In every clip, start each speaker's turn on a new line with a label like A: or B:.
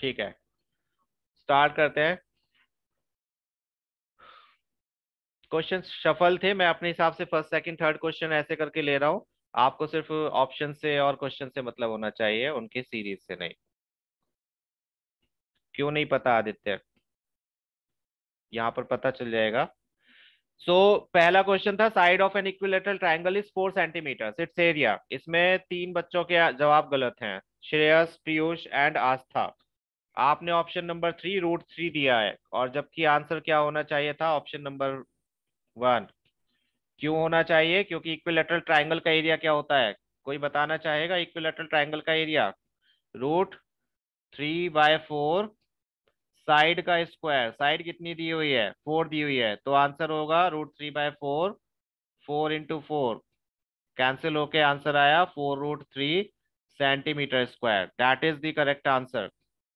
A: ठीक है, स्टार्ट करते हैं। क्वेश्चन शफल थे, मैं अपने हिसाब से फर्स्ट सेकंड थर्ड क्वेश्चन ऐसे करके ले रहा हूँ। आपको सिर्फ ऑप्शन से और क्वेश्चन से मतलब होना चाहिए, उनके सीरीज से नहीं। क्यों नहीं पता आदित्य? यहाँ पर पता चल जाएगा। सो पहला क्वेश्चन था, side of an equilateral triangle is 4 centimetre, its area. इसमें तीन बच्चों के जवाब गलत हैं, श्रेयस, पीयूष एंड आस्था। आपने ऑप्शन नंबर 3 √3 दिया है, और जबकि आंसर क्या होना चाहिए था? Option number 1। क्यों होना चाहिए? क्योंकि इक्विलेटरल ट्राइंगल का एरिया क्या होता है? कोई बताना चाहेगा इक्विलेटरल ट्राइंगल का एरिया? √3/4, साइड का स्क्वायर। साइड कितनी दी हुई है? 4 दी हुई है, तो आंसर होगा √3/4। 4 × 4 कैंसिल होके आंसर आया 4√3 centimetre square. That is the correct answer.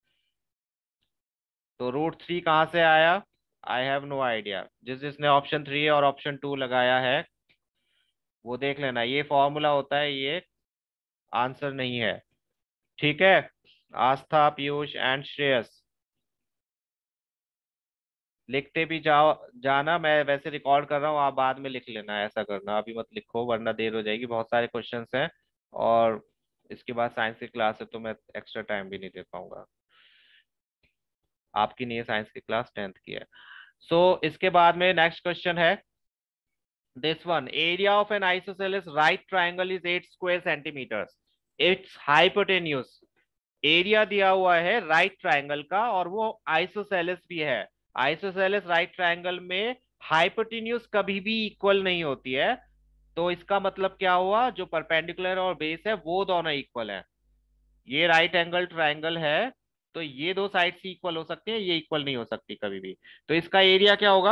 A: तो √3 कहाँ से आया? I have no idea. जिसने ऑप्शन 3 और ऑप्शन 2 लगाया है वो देख लेना, ये फॉर्मूला होता है, ये आंसर नहीं है। ठीक है, आस्था, पीयूष एंड श्रेयस, लिखते भी जाओ। जाना, मैं वैसे रिकॉर्ड कर रहा हूँ, आप बाद में लिख लेना। ऐसा करना, अभी मत लिखो वरना देर हो जाएगी, बहुत सारे क्वेश्चंस हैं। और इसके बाद साइंस की क्लास है, तो मैं एक्स्ट्रा टाइम भी नहीं दे पाऊंगा। आपकी नहीं है साइंस की क्लास, 10th की है। सो इसके बाद में नेक्स्ट क्वेश्चन है, this one, area of an isosceles right triangle is 8 square centimetres, its hypotenuse. Area दिया हुआ है राइट ट्राइंगल का, और वो आइसोसेलेस भी है। आइसोसेलेस राइट ट्राइंगल में हाइपोटेन्यूज कभी भी इक्वल नहीं होती है। तो इसका मतलब क्या हुआ? जो परपेंडिकुलर और बेस है वो दोनों इक्वल है। ये राइट एंगल ट्राइंगल है, तो ये दो साइड्स इक्वल हो सकती है, ये इक्वल नहीं हो सकती कभी भी। तो इसका एरिया क्या होगा?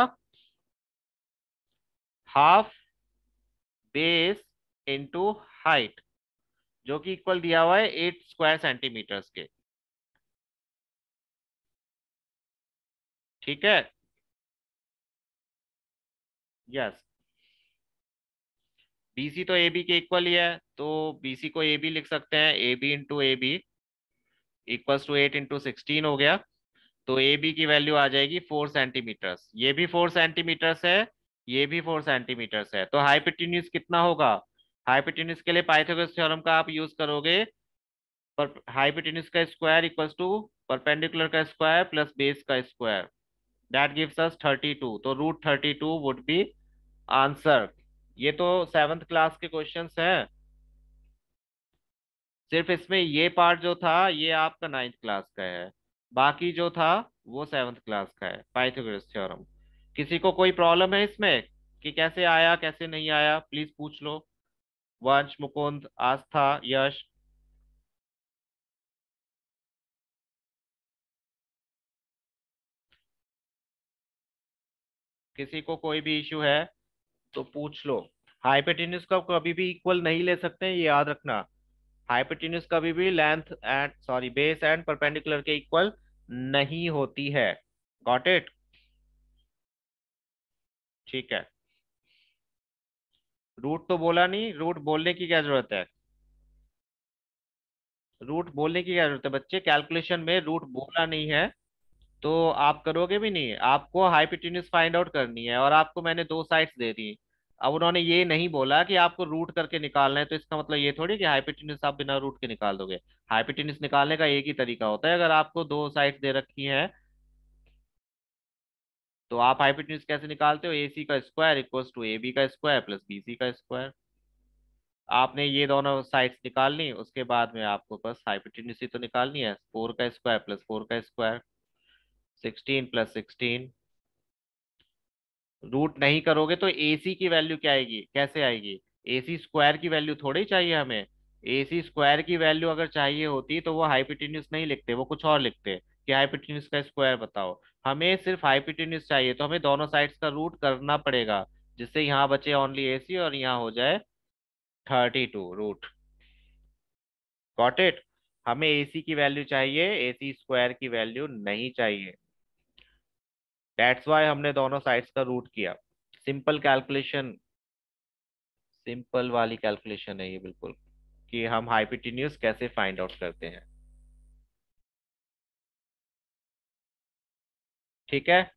A: हाफ बेस इंटू हाइट, जो कि इक्वल दिया हुआ है 8 स्क्वायर सेंटीमीटर्स के। ठीक है, यस। बीसी तो ए बी के इक्वल ही है, तो बीसी को ए बी लिख सकते हैं, A B into A B equals to 8 × 16 हो गया। तो ए बी की वैल्यू आ जाएगी 4 सेंटीमीटर्स। ये भी 4 सेंटीमीटर्स है, ये भी 4 सेंटीमीटर्स है। तो हाइपोटेन्यूज कितना होगा? हाइपोटेन्यूज के लिए पाइथागोरस थ्योरम का आप यूज करोगे। पर हाइपोटेन्यूज का स्क्वायर इक्वल्स टू परपेंडिकुलर का स्क्वायर प्लस बेस का स्क्वायर, दैट गिव्स अस 32। तो √32 वुड बी आंसर। ये तो 7th क्लास के क्वेश्चंस हैं। सिर्फ इसमें ये पार्ट जो था ये आपका 9th क्लास का है, बाकी जो था वो 7th क्लास का है, पाइथागोरस थ्योरम। किसी को कोई प्रॉब्लम है इसमें कि कैसे आया कैसे नहीं आया? प्लीज पूछ लो। वंश, मुकुंद, आस्था, यश, किसी को कोई भी इश्यू है तो पूछ लो। हाइपोटेन्यूज को कभी भी इक्वल नहीं ले सकते हैं, ये याद रखना। हाइपोटेन्यूज कभी भी length and sorry base and perpendicular के इक्वल नहीं होती है। Got it? ठीक है। रूट तो बोला नहीं, रूट बोलने की क्या जरूरत है? रूट बोलने की क्या जरूरत है बच्चे? कैलकुलेशन में रूट बोला नहीं है तो आप करोगे भी नहीं। आपको हाइपोटेन्यूज फाइंड आउट करनी है, और आपको मैंने दो साइड्स दे दी। अब उन्होंने ये नहीं बोला कि आपको रूट करके निकालना है, तो इसका मतलब ये थोड़ी कि हाइपोटेन्यूज आप बिना रूट के निकाल दोगे। हाइपोटेन्यूज निकालने का एक ही तरीका होता है, अगर आपको दो साइड्स दे रखी हैं तो आप हाइपोटेन्यूज कैसे निकालते हो? ए सी का square equals to A B का स्क्वायर प्लस बी सी का स्क्वायर। आपने ये दोनों साइड्स निकाल ली, उसके बाद में आपको बस हाइपोटेन्यूज ही तो निकालनी है। 4 का स्क्वायर प्लस 4 का स्क्वायर, 16 + 16। रूट नहीं करोगे तो एसी की वैल्यू क्या आएगी? कैसे आएगी? एसी स्क्वायर की वैल्यू थोड़ी चाहिए हमें। एसी स्क्वायर की वैल्यू अगर चाहिए होती तो वो हाइपोटेन्यूज नहीं लिखते, वो कुछ और लिखते कि हाइपोटेन्यूज का स्क्वायर बताओ। हमें सिर्फ हाइपोटेन्यूज चाहिए, तो हमें दोनों साइड्स का रूट करना पड़ेगा, जिससे यहाँ बचे ओनली एसी और यहाँ हो जाए 32 रूट। Got it? हमें एसी की वैल्यू चाहिए, एसी स्क्वायर की वैल्यू नहीं चाहिए। दैट्स वाई हमने दोनों साइड्स का रूट किया। सिंपल कैलकुलेशन, सिंपल वाली कैलकुलेशन है ये बिल्कुल, कि हम हाइपोटेन्यूज कैसे फाइंड आउट करते हैं। ठीक है।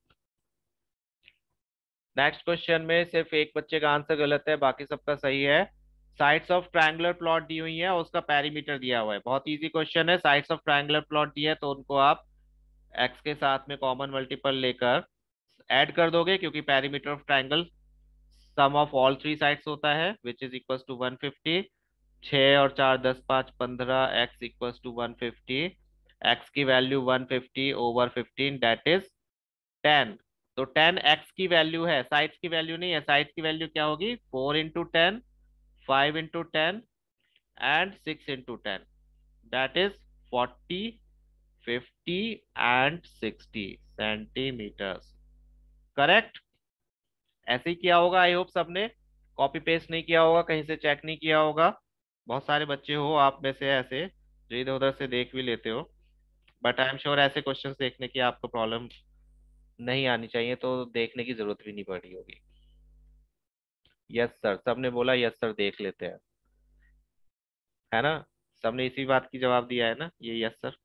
A: नेक्स्ट क्वेश्चन में सिर्फ एक बच्चे का आंसर गलत है, बाकी सबका सही है। साइड्स ऑफ ट्रायंगुलर प्लॉट दी हुई है और उसका पेरीमीटर दिया हुआ है। बहुत इजी क्वेश्चन है। साइड्स ऑफ ट्रायंगुलर प्लॉट दिया है तो उनको आप एक्स के साथ में कॉमन मल्टीपल लेकर ऐड कर दोगे, क्योंकि perimeter of triangle sum of all three sides होता है, विच इज इक्वल टू 150। 6 और 4 10 5 15, एक्स इक्वल टू 150। एक्स की वैल्यू 150 ओवर 15 दैट इज 10। तो 10 एक्स की वैल्यू है, साइड्स की वैल्यू नहीं है। साइड्स की वैल्यू क्या होगी? 4 into 10, 5 into 10 and 6 into 10, that is 40, 50 and 60 centimetres. Correct. ऐसे ही किया होगा, आई होप सबने कॉपी पेस्ट नहीं किया होगा, कहीं से चेक नहीं किया होगा। बहुत सारे बच्चे हो आप में से ऐसे जो इधर उधर से देख भी लेते हो, बट आई एम श्योर ऐसे क्वेश्चंस देखने की आपको प्रॉब्लम नहीं आनी चाहिए, तो देखने की जरूरत भी नहीं पड़ी होगी। यस सर, सबने बोला यस सर, देख लेते हैं, है ना? सबने इसी बात की जवाब दिया है ना, ये यस सर।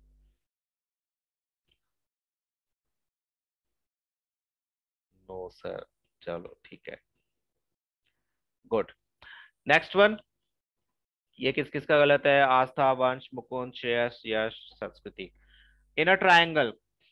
A: No sir. चलो ठीक है, गुड। Next one. ये किस किस का गलत है? आस्था, वंश, मुकुंद, श्रेयस, यश, संस्कृति। इन अ ट्रायंगल,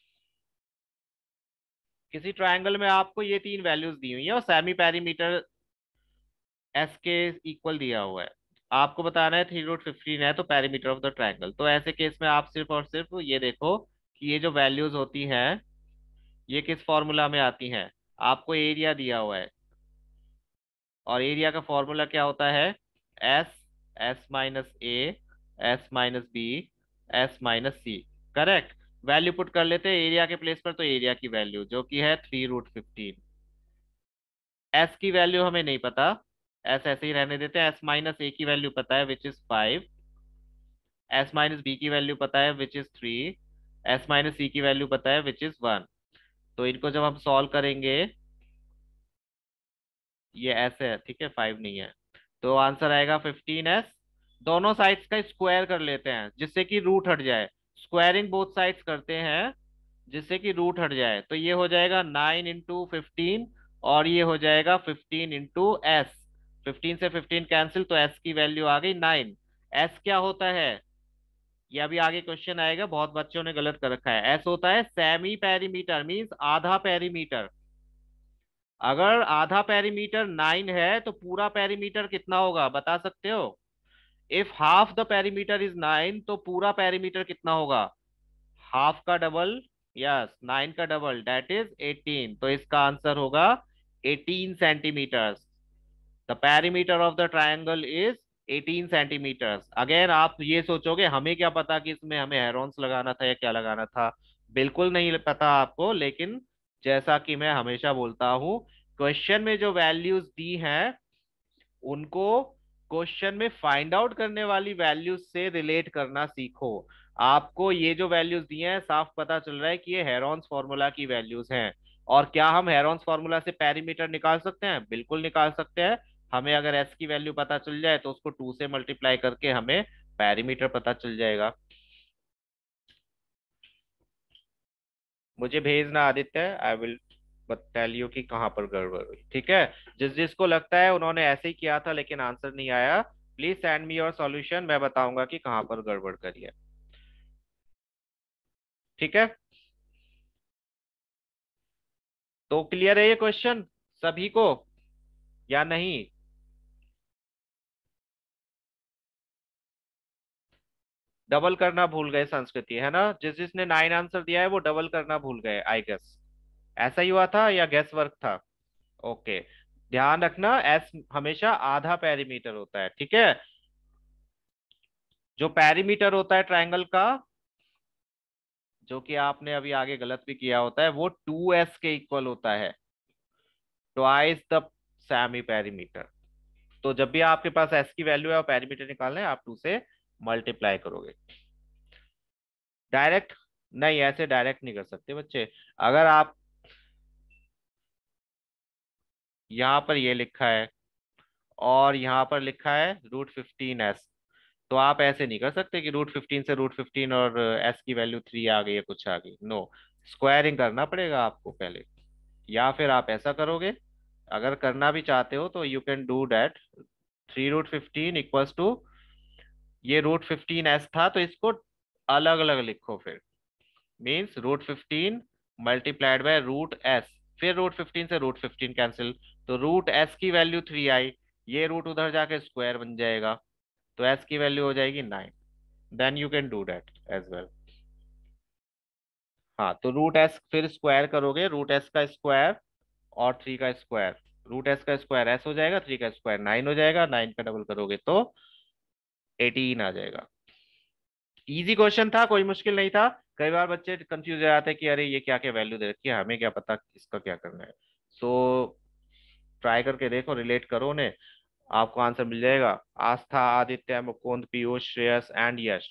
A: किसी ट्रायंगल में आपको ये तीन वैल्यूज दी हुई है और सेमी पेरीमीटर एस के इक्वल दिया हुआ है। आपको बताना है 3√15 है तो पेरीमीटर ऑफ द ट्रायंगल। तो ऐसे केस में आप सिर्फ और सिर्फ ये देखो कि ये जो वैल्यूज होती हैं ये किस फॉर्मूला में आती हैं। आपको एरिया दिया हुआ है और एरिया का फॉर्मूला क्या होता है? S, S-A, S-B, S-C। Correct. Value put कर लेते हैं एरिया के प्लेस पर, तो एरिया की वैल्यू जो कि है 3√15। एस की वैल्यू हमें नहीं पता, एस ऐसे ही रहने देते हैं। S-A की वैल्यू पता है विच इज 5। S-B की वैल्यू पता है विच इज 3। S-C की वैल्यू पता है विच इज 1। तो इनको जब हम सॉल्व करेंगे, ये एस है ठीक है, 5 नहीं है, तो आंसर आएगा 15S। दोनों साइड्स का स्क्वायर कर लेते हैं जिससे कि रूट हट जाए। स्क्वायरिंग बोथ साइड्स करते हैं जिससे कि रूट हट जाए, तो ये हो जाएगा 9 इंटू 15 और ये हो जाएगा 15 इंटू S। 15 से 15 कैंसिल, तो S की वैल्यू आ गई 9। S क्या होता है? ये अभी आगे क्वेश्चन आएगा, बहुत बच्चों ने गलत कर रखा है। S होता है सेमी पेरीमीटर, मींस आधा पेरीमीटर। अगर आधा पेरीमीटर 9 है तो पूरा पेरीमीटर कितना होगा बता सकते हो? If half the perimeter is 9 तो पूरा पेरीमीटर कितना होगा? हाफ का डबल, यस 9 का डबल, दैट इज 18। तो इसका आंसर होगा 18 centimetre. The perimeter of the triangle is 18 centimetre. Again आप ये सोचोगे हमें क्या पता कि इसमें हमें हेरोन्स लगाना था या क्या लगाना था। बिल्कुल नहीं पता आपको, लेकिन जैसा कि मैं हमेशा बोलता हूँ, क्वेश्चन में जो वैल्यूज दी हैं उनको क्वेश्चन में फाइंड आउट करने वाली वैल्यूज से रिलेट करना सीखो। आपको ये जो वैल्यूज दिए हैं साफ पता चल रहा है कि ये हेरॉन्स फॉर्मूला की वैल्यूज हैं। और क्या हम हेरॉन्स फॉर्मूला से पेरीमीटर निकाल सकते हैं? बिल्कुल निकाल सकते हैं। हमें अगर एस की वैल्यू पता चल जाए तो उसको 2 से मल्टीप्लाई करके हमें पेरीमीटर पता चल जाएगा। मुझे भेजना Aditya, I will tell you कि कहाँ पर गड़बड़ हुई, ठीक है? जिस जिसको लगता है उन्होंने ऐसे ही किया था लेकिन आंसर नहीं आया, please send me your solution, मैं बताऊंगा कि कहाँ पर गड़बड़ करी है। ठीक है, तो क्लियर है ये क्वेश्चन सभी को या नहीं? डबल करना भूल गए संस्कृति, है ना? जिस जिसने 9 आंसर दिया है वो डबल करना भूल गए, आई गेस। ऐसा ही हुआ था या गेस वर्क था? ओके। ध्यान रखना, एस हमेशा आधा पेरीमीटर होता है, ठीक है? जो पेरीमीटर होता है ट्रायंगल का, जो कि आपने अभी आगे गलत भी किया होता है, वो 2S के इक्वल होता है, ट्वाइस द सेमी पेरीमीटर। तो जब भी आपके पास एस की वैल्यू है और पेरीमीटर निकालना है, आप 2 से मल्टीप्लाई करोगे। डायरेक्ट नहीं, ऐसे डायरेक्ट नहीं कर सकते बच्चे। अगर आप यहाँ पर ये लिखा है और यहाँ पर लिखा है √15S, तो आप ऐसे नहीं कर सकते कि √15 से √15 और एस की वैल्यू 3 आ गई या कुछ आ गई, नो। स्क्वायरिंग करना पड़ेगा आपको पहले, या फिर आप ऐसा करोगे, अगर करना भी चाहते हो तो यू कैन डू डैट। 3√15 इक्वल्स टू, ये √15 s था तो इसको अलग अलग लिखो फिर। मीन्स √15 मल्टीप्लाइड बाय √s, फिर √15 से √15 कैंसिल, तो √s की वैल्यू 3 आई, ये रूट उधर जाके स्क्वायर बन जाएगा, तो s की वैल्यू हो जाएगी 9। Then you can do that as well. हाँ, तो √s फिर स्क्वायर करोगे, √s का स्क्वायर और 3 का स्क्वायर, √s का स्क्वायर s हो जाएगा, 3 का स्क्वायर 9 हो जाएगा, 9 का डबल करोगे तो 18 आ जाएगा। इजी क्वेश्चन था, कोई मुश्किल नहीं था। कई बार बच्चे कंफ्यूज हो जाते हैं कि अरे ये क्या क्या वैल्यू दे रखी है, हमें क्या पता इसका क्या करना है। सो ट्राई करके देखो, रिलेट करो उन्हें, आपको आंसर मिल जाएगा। Aastha, Aditya, Mukund, Piyush, Shreyas and Yash.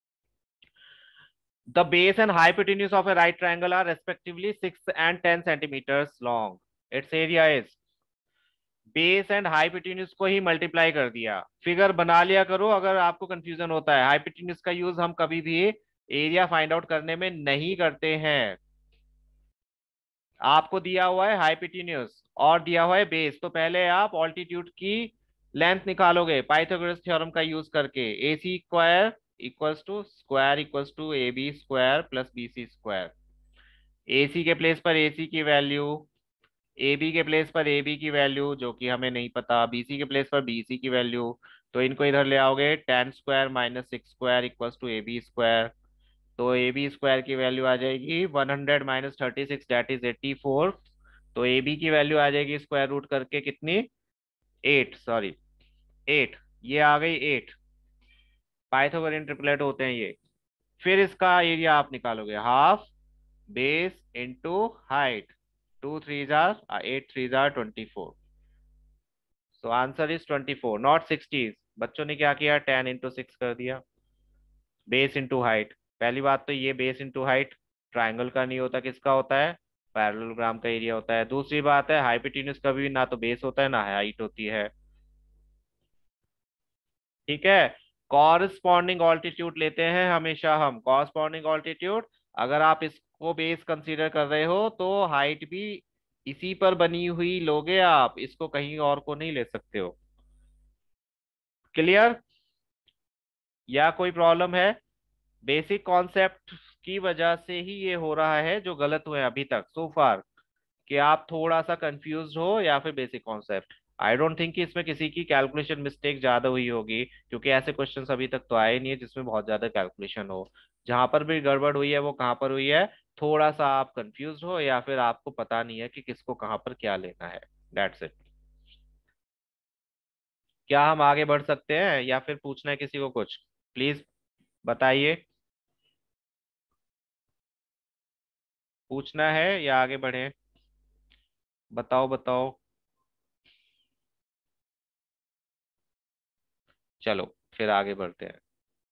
A: The base and hypotenuse of a right triangle are respectively 6 and 10 centimeters long. Its area is, base and hypotenuse को ही मल्टीप्लाई कर दिया, फिगर बना लिया करो अगर आपको कंफ्यूजन होता है। हाइपोटेन्यूज का यूज हम कभी भी एरिया फाइंड आउट करने में नहीं करते हैं। आपको दिया हुआ है हाइपोटेन्यूज और दिया हुआ है बेस, तो पहले आप ऑल्टीट्यूड की लेंथ निकालोगे पाइथागोरस थ्योरम का यूज करके। A C square equals to A B square plus B C square. A C के प्लेस पर ए सी की वैल्यू, ए बी के प्लेस पर ए बी की वैल्यू जो कि हमें नहीं पता, बी सी के प्लेस पर बी सी की वैल्यू, तो इनको इधर ले आओगे, 10 square minus 6 square equals to A B square. तो ए बी स्क्वायर की वैल्यू आ जाएगी 100 माइनस 36, दैट इज 84। तो ए बी की वैल्यू आ जाएगी स्क्वायर रूट करके कितनी, 8, सॉरी 8, ये आ गई 8। पाइथागोरियन ट्रिपलेट होते हैं ये। फिर इसका एरिया आप निकालोगे, हाफ बेस इंटू हाइट, 8 3 जार 24। So answer is 24 not 60। बच्चों ने क्या किया, 10 × 6 कर दिया, बेस इंटू हाइट। पहली बात तो ये बेस इंटू हाइट ट्राइंगल का नहीं होता, किसका होता है, पैरेललोग्राम का एरिया होता है। दूसरी बात है हाइपोटेन्यूज का भी ना तो बेस होता है ना हाइट होती है। ठीक है, कॉरस्पॉन्डिंग ऑल्टीट्यूड लेते हैं हमेशा हम, कॉरस्पॉन्डिंग ऑल्टीट्यूड। अगर आप इसको बेस कंसीडर कर रहे हो तो हाइट भी इसी पर बनी हुई लोगे आप, इसको कहीं और को नहीं ले सकते हो। क्लियर, या कोई प्रॉब्लम है? बेसिक कॉन्सेप्ट की वजह से ही ये हो रहा है जो गलत हुए अभी तक सो फार, कि आप थोड़ा सा कंफ्यूज हो या फिर basic concept. I don't think कि इसमें किसी की कैलकुलेशन मिस्टेक ज्यादा हुई होगी, क्योंकि ऐसे क्वेश्चंस अभी तक तो आए नहीं है जिसमें बहुत ज्यादा कैलकुलेशन हो। जहां पर भी गड़बड़ हुई है वो कहाँ पर हुई है, थोड़ा सा आप कंफ्यूज हो या फिर आपको पता नहीं है कि किसको कहाँ पर क्या लेना है। That's it. क्या हम आगे बढ़ सकते हैं या फिर पूछना है किसी को कुछ, प्लीज बताइए। पूछना है या आगे बढ़े, बताओ बताओ। चलो फिर आगे बढ़ते हैं।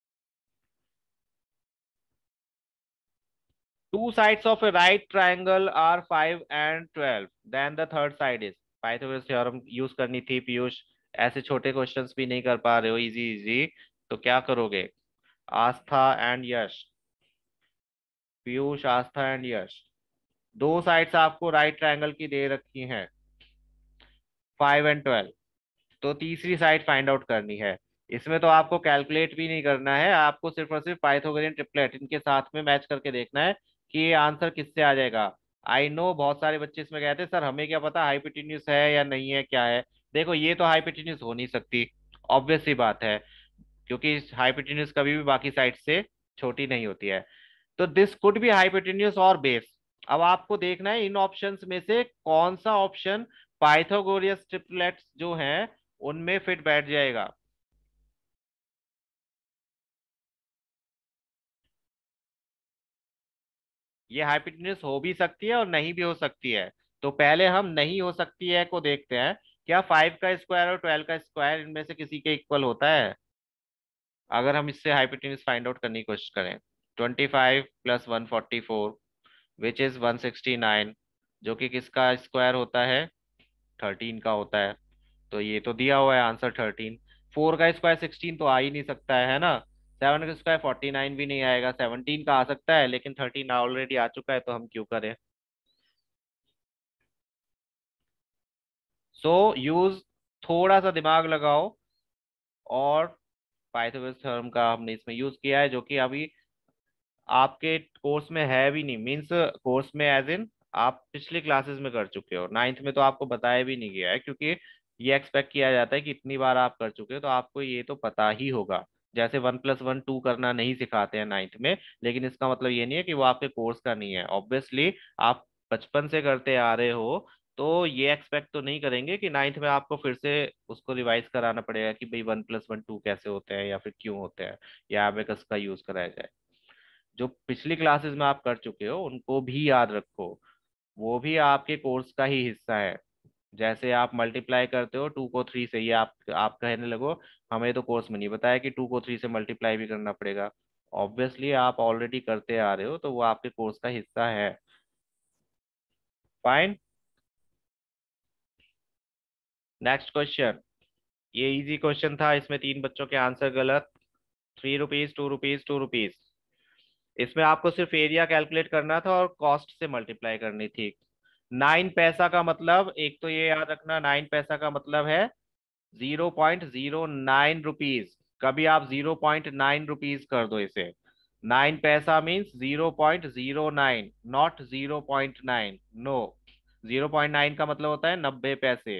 A: Two sides of a right triangle are 5 and 12. Then the third side is, Pythagoras theorem use करनी थी पीयूष। ऐसे छोटे क्वेश्चंस भी नहीं कर पा रहे हो इजी इजी, तो क्या करोगे? आस्था एंड यश, पीयूष, आस्था एंड यश, दो साइड्स आपको राइट ट्रायंगल की दे रखी हैं, 5 and 12। तो तीसरी साइड फाइंड आउट करनी है। इसमें तो आपको कैलकुलेट भी नहीं करना है, आपको सिर्फ और सिर्फ पाइथागोरियन ट्रिपलेट इनके साथ में मैच करके देखना है कि ये आंसर किससे आ जाएगा। आई नो बहुत सारे बच्चे इसमें कहते हैं सर हमें क्या पता हाइपोटेन्यूज है या नहीं है क्या है। देखो ये तो हाइपोटेन्यूज हो नहीं सकती, ऑब्वियस सी बात है, क्योंकि हाइपोटेन्यूज कभी भी बाकी साइड से छोटी नहीं होती है। तो दिस कुड बी हाइपोटेन्यूज और बेस। अब आपको देखना है इन ऑप्शंस में से कौन सा ऑप्शन पाइथागोरियस ट्रिपलेट्स जो हैं उनमें फिट बैठ जाएगा। ये हाइपोटेन्यूज हो भी सकती है और नहीं भी हो सकती है, तो पहले हम नहीं हो सकती है को देखते हैं। क्या 5 का स्क्वायर और 12 का स्क्वायर इनमें से किसी के इक्वल होता है? अगर हम इससे हाइपोटेन्यूज फाइंड आउट करने की कोशिश करें, 25 प्लस 144 विच इज 169, जो कि किसका स्क्वायर होता है, 13 का होता है। तो ये तो दिया हुआ है आंसर 13। 4 का स्क्वायर 16 तो आ ही नहीं सकता है ना, 7 का स्क्वायर 49 भी नहीं आएगा, 17 का आ सकता है लेकिन 13 ऑलरेडी आ चुका है, तो हम क्यों करें। सो यूज, थोड़ा सा दिमाग लगाओ। और पाइथागोरस थ्योरम का हमने इसमें यूज किया है, जो कि अभी आपके कोर्स में है भी नहीं, मीन्स कोर्स में एज इन आप पिछली क्लासेस में कर चुके हो, नाइन्थ में तो आपको बताया भी नहीं गया है, क्योंकि ये एक्सपेक्ट किया जाता है कि इतनी बार आप कर चुके हो तो आपको ये तो पता ही होगा। जैसे 1+1 2 करना नहीं सिखाते हैं नाइन्थ में, लेकिन इसका मतलब ये नहीं है कि वो आपके कोर्स का नहीं है, ऑब्वियसली आप बचपन से करते आ रहे हो, तो ये एक्सपेक्ट तो नहीं करेंगे कि नाइन्थ में आपको फिर से उसको रिवाइज कराना पड़ेगा कि भाई 1+1 2 कैसे होते हैं या फिर क्यों होते हैं, या एबेकस का यूज कराया जाए। जो पिछली क्लासेस में आप कर चुके हो उनको भी याद रखो, वो भी आपके कोर्स का ही हिस्सा है। जैसे आप मल्टीप्लाई करते हो 2 को 3 से, ये आप कहने लगो हमें तो कोर्स में नहीं बताया कि 2 को 3 से मल्टीप्लाई भी करना पड़ेगा। ऑब्वियसली आप ऑलरेडी करते आ रहे हो, तो वो आपके कोर्स का हिस्सा है। फाइन। Next question. ये इजी क्वेश्चन था, इसमें 3 बच्चों के आंसर गलत। 3 रुपीज, 2 रुपीज, 2 रुपीज। इसमें आपको सिर्फ एरिया कैलकुलेट करना था और कॉस्ट से मल्टीप्लाई करनी थी। 9 पैसा का मतलब, एक तो ये याद रखना, 9 पैसा का मतलब है 0.09 रुपीज। कभी आप 0.9 रुपीज कर दो इसे। 9 पैसा मीन्स 0.09, नॉट 0.9, नो। 0.9 का मतलब होता है 90 पैसे।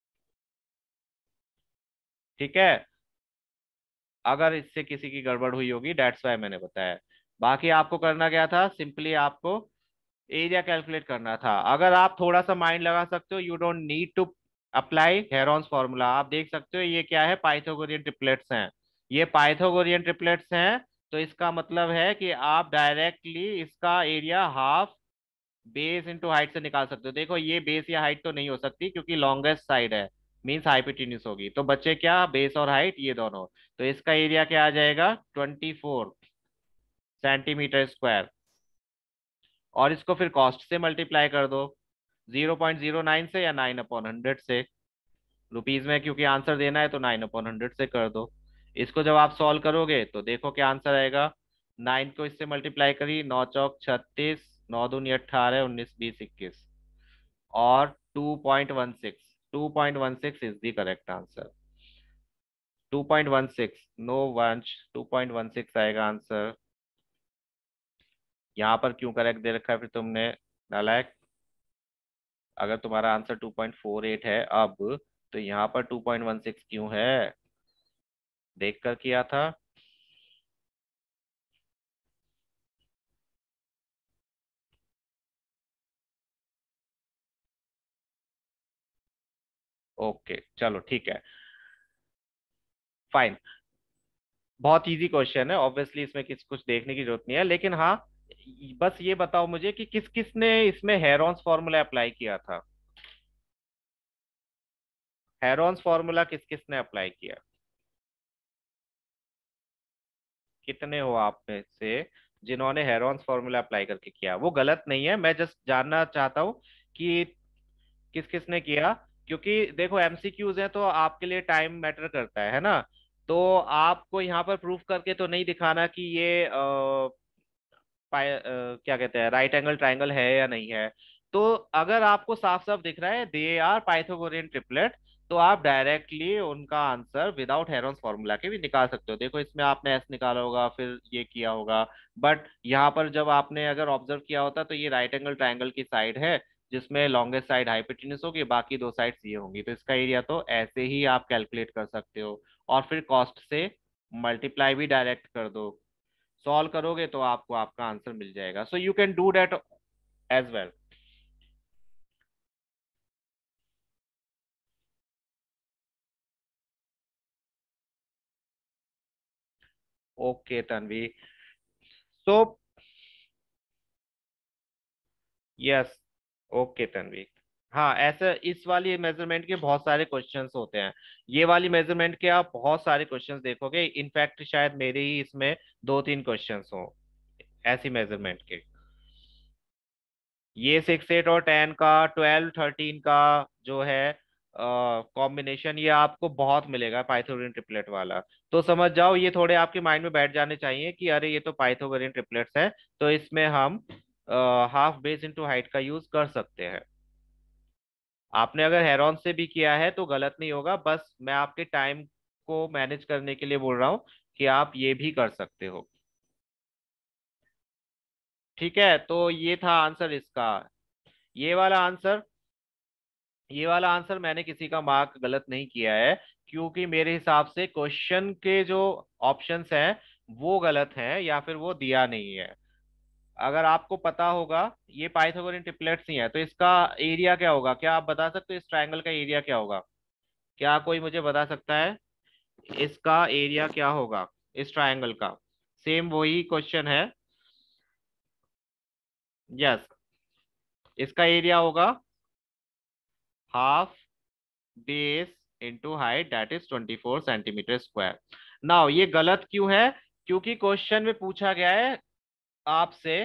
A: ठीक है। अगर इससे किसी की गड़बड़ हुई होगी, डेट्स वाई मैंने बताया। बाकी आपको करना क्या था, सिंपली आपको एरिया कैलकुलेट करना था। अगर आप थोड़ा सा माइंड लगा सकते हो, you don't need to apply Heron's formula. आप देख सकते हो ये क्या है, पाइथागोरियन ट्रिपलेट्स हैं। ये पाइथागोरियन ट्रिपलेट्स हैं, तो इसका मतलब है कि आप डायरेक्टली इसका area half base into height से निकाल सकते हो। देखो ये बेस या हाइट तो नहीं हो सकती, क्योंकि लॉन्गेस्ट साइड है, मीन्स हाइपोटेन्यूज होगी, तो बच्चे क्या, बेस और हाइट ये दोनों। तो इसका एरिया क्या आ जाएगा, 24 सेंटीमीटर स्क्वायर। और इसको फिर कॉस्ट से मल्टीप्लाई कर दो, 0.09 से या 9/100 से। रुपीज में क्योंकि आंसर देना है, तो 9/100 से कर दो। इसको जब आप सॉल्व करोगे तो देखो क्या आंसर आएगा। 9 को इससे मल्टीप्लाई करी, 9 चौक 36, 9 दूनी 18, 19 20 21, और 2.16। 2.16 is the correct answer. 2.16, no Vansh, 2.16 आएगा आंसर। यहाँ पर क्यों करेक्ट दे रखा है फिर तुमने, नालायक। अगर तुम्हारा आंसर 2.48 है अब, तो यहाँ पर 2.16 क्यों है, देख कर किया था। ओके चलो ठीक है, फाइन। बहुत इजी क्वेश्चन है, ऑब्वियसली इसमें कुछ देखने की जरूरत नहीं है, लेकिन हाँ, बस ये बताओ मुझे कि किस किस ने इसमें हेरॉन्स फॉर्मूला अप्लाई किया था। हेरॉन्स फॉर्मूला किस किस ने अप्लाई किया, कितने हो आप में से जिन्होंने हेरॉन्स फॉर्मूला अप्लाई करके किया। वो गलत नहीं है, मैं जस्ट जानना चाहता हूँ कि किस किस ने किया। क्योंकि देखो एमसीक्यूज हैं, तो आपके लिए टाइम मैटर करता है ना। तो आपको यहाँ पर प्रूफ करके तो नहीं दिखाना कि ये क्या कहते हैं, राइट एंगल ट्राइंगल है या नहीं है। तो अगर आपको साफ साफ दिख रहा है दे आर पाइथागोरियन ट्रिपलेट, तो आप डायरेक्टली उनका आंसर विदाउट हेरॉन्स फॉर्मूला के भी निकाल सकते हो। देखो इसमें आपने एस निकाला होगा, फिर ये किया होगा, बट यहाँ पर जब आपने अगर ऑब्जर्व किया होता, तो ये राइट एंगल ट्राइंगल की साइड है, जिसमें लॉन्गेस्ट साइड हाइपोटेन्यूज होगी, बाकी दो साइड्स ये होंगी, तो इसका एरिया तो ऐसे ही आप कैलकुलेट कर सकते हो। और फिर कॉस्ट से मल्टीप्लाई भी डायरेक्ट कर दो। सॉल्व करोगे तो आपको आपका आंसर मिल जाएगा, so you can do that as well. Okay Tanvi. So yes, okay Tanvi. हाँ ऐसे इस वाली मेजरमेंट के बहुत सारे क्वेश्चंस होते हैं। ये वाली मेजरमेंट के आप बहुत सारे क्वेश्चंस देखोगे, इनफैक्ट शायद मेरे ही इसमें 2-3 क्वेश्चंस हो ऐसी मेजरमेंट के। ये 6 8 और 10 का, 12 13 का जो है, कॉम्बिनेशन ये आपको बहुत मिलेगा पाइथागोरियन ट्रिपलेट वाला। तो समझ जाओ, ये थोड़े आपके माइंड में बैठ जाने चाहिए कि अरे ये तो पाइथागोरियन ट्रिपलेट्स है, तो इसमें हम हाफ बेस इंटू हाइट का यूज कर सकते हैं। आपने अगर हेरॉन से भी किया है तो गलत नहीं होगा, बस मैं आपके टाइम को मैनेज करने के लिए बोल रहा हूँ कि आप ये भी कर सकते हो। ठीक है, तो ये था आंसर इसका। ये वाला आंसर ये वाला आंसर मैंने किसी का मार्क गलत नहीं किया है, क्योंकि मेरे हिसाब से क्वेश्चन के जो ऑप्शंस हैं वो गलत हैं या फिर वो दिया नहीं है। अगर आपको पता होगा ये पाइथागोरियन ट्रिपलेट्स ही है, तो इसका एरिया क्या होगा? क्या आप बता सकते हो इस ट्रायंगल का एरिया क्या होगा? क्या कोई मुझे बता सकता है इसका एरिया क्या होगा इस ट्रायंगल का? सेम वही क्वेश्चन है। यस, इसका एरिया होगा half base into height, that is 24 centimetre square. Now ये गलत क्यों है? क्योंकि क्वेश्चन में पूछा गया है आपसे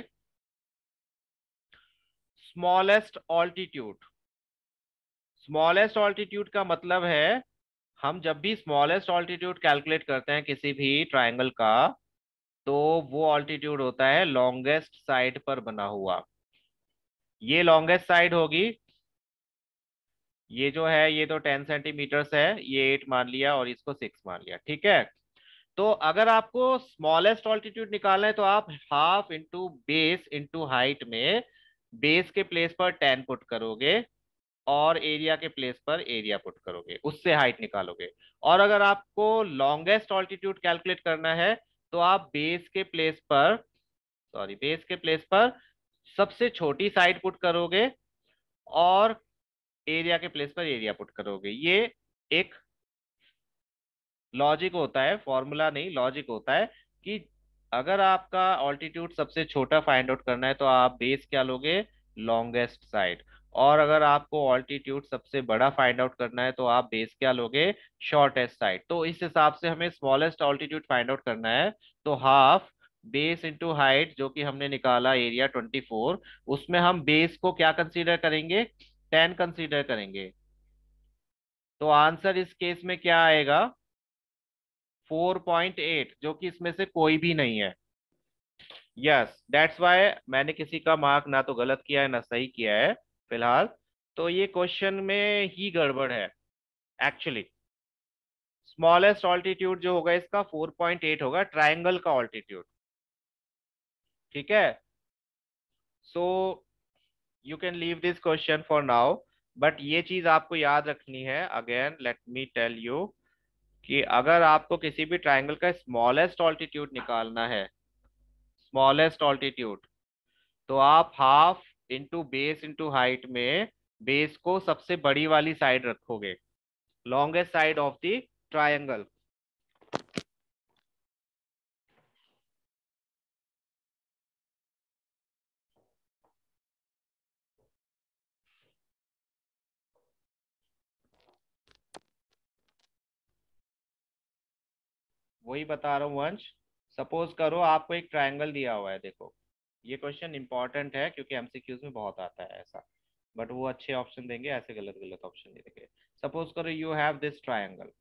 A: स्मॉलेस्ट ऑल्टीट्यूड। स्मॉलेस्ट ऑल्टीट्यूड का मतलब है, हम जब भी स्मॉलेस्ट ऑल्टीट्यूड कैलकुलेट करते हैं किसी भी ट्रायंगल का, तो वो ऑल्टीट्यूड होता है लॉन्गेस्ट साइड पर बना हुआ। ये लॉन्गेस्ट साइड होगी, ये जो है ये तो 10 सेंटीमीटर्स है, ये 8 मान लिया और इसको 6 मान लिया, ठीक है। तो अगर आपको स्मॉलेस्ट ऑल्टीट्यूड निकालना है तो आप half into base into height में बेस के प्लेस पर 10 पुट करोगे और एरिया के प्लेस पर एरिया पुट करोगे, उससे हाइट निकालोगे। और अगर आपको लॉन्गेस्ट ऑल्टीट्यूड कैलकुलेट करना है तो आप बेस के प्लेस पर सबसे छोटी साइड पुट करोगे और एरिया के प्लेस पर एरिया पुट करोगे। ये एक लॉजिक होता है, फॉर्मूला नहीं, लॉजिक होता है कि अगर आपका ऑल्टीट्यूड सबसे छोटा फाइंड आउट करना है तो आप बेस क्या लोगे? Longest side. और अगर आपको ऑल्टीट्यूड सबसे बड़ा फाइंड आउट करना है तो आप बेस क्या लोगे? Shortest side. तो इस हिसाब से हमें स्मॉलेस्ट ऑल्टीट्यूड फाइंड आउट करना है, तो हाफ बेस इंटू हाइट जो कि हमने निकाला एरिया 24, उसमें हम बेस को क्या कंसीडर करेंगे? 10 कंसीडर करेंगे। तो आंसर इस केस में क्या आएगा? 4.8, जो कि इसमें से कोई भी नहीं है। यस, दैट्स वाई मैंने किसी का मार्क ना तो गलत किया है ना सही किया है फिलहाल। तो ये क्वेश्चन में ही गड़बड़ है एक्चुअली। स्मॉलेस्ट ऑल्टीट्यूड जो होगा इसका 4.8 होगा, ट्राइंगल का ऑल्टीट्यूड। ठीक है, so you can leave this question for now. But ये चीज आपको याद रखनी है, again let me tell you, कि अगर आपको किसी भी ट्राइंगल का स्मॉलेस्ट ऑल्टीट्यूड निकालना है, स्मॉलेस्ट ऑल्टीट्यूड, तो आप half into base into height में बेस को सबसे बड़ी वाली साइड रखोगे, longest side of the triangle. वही बता रहा हूँ वंश। सपोज करो आपको एक ट्रायंगल दिया हुआ है, देखो ये क्वेश्चन इंपॉर्टेंट है क्योंकि एमसीक्यूज में बहुत आता है ऐसा, बट वो अच्छे ऑप्शन देंगे, ऐसे गलत गलत ऑप्शन नहीं देंगे। सपोज करो यू हैव दिस ट्रायंगल,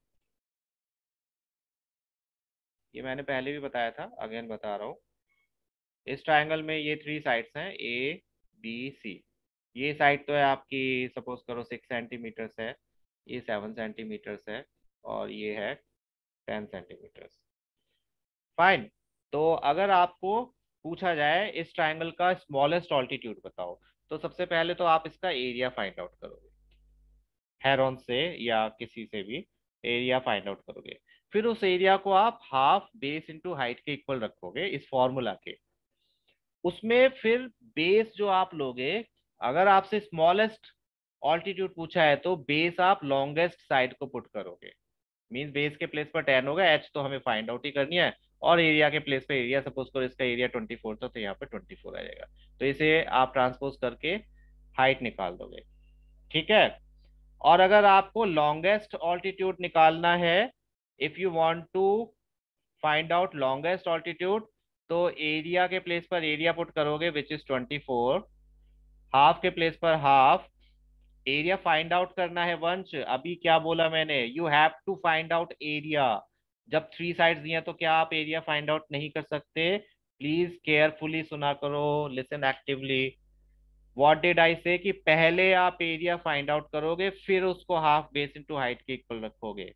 A: ये मैंने पहले भी बताया था, अगेन बता रहा हूँ। इस ट्रायंगल में ये 3 साइड्स हैं, ए बी सी। ये साइड तो है आपकी, सपोज करो 6 सेंटीमीटर्स है, ये 7 सेंटीमीटर्स है, और ये है 10 सेंटीमीटर्स। फाइन। तो अगर आपको पूछा जाए इस ट्रायंगल का स्मॉलेस्ट ऑल्टीट्यूड बताओ, तो सबसे पहले तो आप इसका एरिया फाइंड आउट करोगे, हेरॉन से या किसी से भी एरिया फाइंड आउट करोगे। फिर उस एरिया को आप हाफ बेस इंटू हाइट के इक्वल रखोगे इस फॉर्मूला के। उसमें फिर बेस जो आप लोगे, अगर आपसे स्मॉलेस्ट ऑल्टीट्यूड पूछा है तो बेस आप लॉन्गेस्ट साइड को पुट करोगे। मींस बेस के प्लेस पर 10 होगा, एच तो हमें फाइंड आउट ही करनी है, और एरिया के प्लेस पे एरिया, सपोज करो इसका एरिया 24 था तो यहाँ पे 24 आ जाएगा। तो इसे आप ट्रांसपोज करके हाइट निकाल दोगे। ठीक है। और अगर आपको लॉन्गेस्ट ऑल्टीट्यूड निकालना है, if you want to find out longest altitude, तो एरिया के प्लेस पर एरिया पुट करोगे विच इज 24, हाफ के प्लेस पर हाफ, एरिया फाइंड आउट करना है वंश। अभी क्या बोला मैंने, you have to find out area. जब थ्री साइड्स दिए हैं, तो क्या आप एरिया फाइंड आउट नहीं कर सकते? प्लीज केयरफुली सुना करो, listen actively. What did I say कि पहले आप एरिया फाइंड आउट करोगे, फिर उसको हाफ बेस इनटू हाइट के इक्वल रखोगे।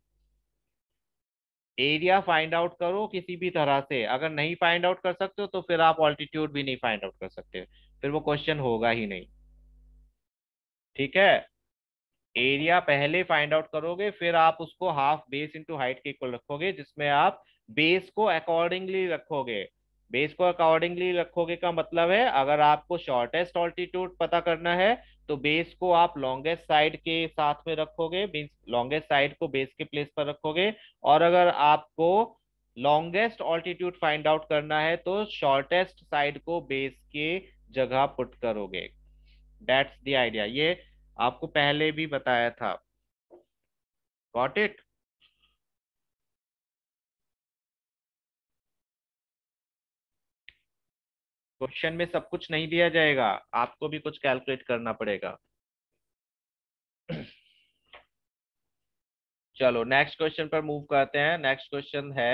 A: एरिया फाइंड आउट करो किसी भी तरह से, अगर नहीं फाइंड आउट कर सकते हो तो फिर आप ऑल्टीट्यूड भी नहीं फाइंड आउट कर सकते, फिर वो क्वेश्चन होगा ही नहीं। ठीक है, एरिया पहले फाइंड आउट करोगे, फिर आप उसको हाफ बेस इंटू हाइट के इक्वल रखोगे, जिसमें आप बेस को अकॉर्डिंगली रखोगे। बेस को अकॉर्डिंगली रखोगे का मतलब है, अगर आपको शॉर्टेस्ट ऑल्टीट्यूड पता करना है तो बेस को आप लॉन्गेस्ट साइड के साथ में रखोगे, मीन्स लॉन्गेस्ट साइड को बेस के प्लेस पर रखोगे। और अगर आपको लॉन्गेस्ट ऑल्टीट्यूड फाइंड आउट करना है तो शॉर्टेस्ट साइड को बेस के जगह पुट करोगे। दैट्स द आइडिया, ये आपको पहले भी बताया था। Got it? क्वेश्चन में सब कुछ नहीं दिया जाएगा, आपको भी कुछ कैलकुलेट करना पड़ेगा। चलो नेक्स्ट क्वेश्चन पर मूव करते हैं। नेक्स्ट क्वेश्चन है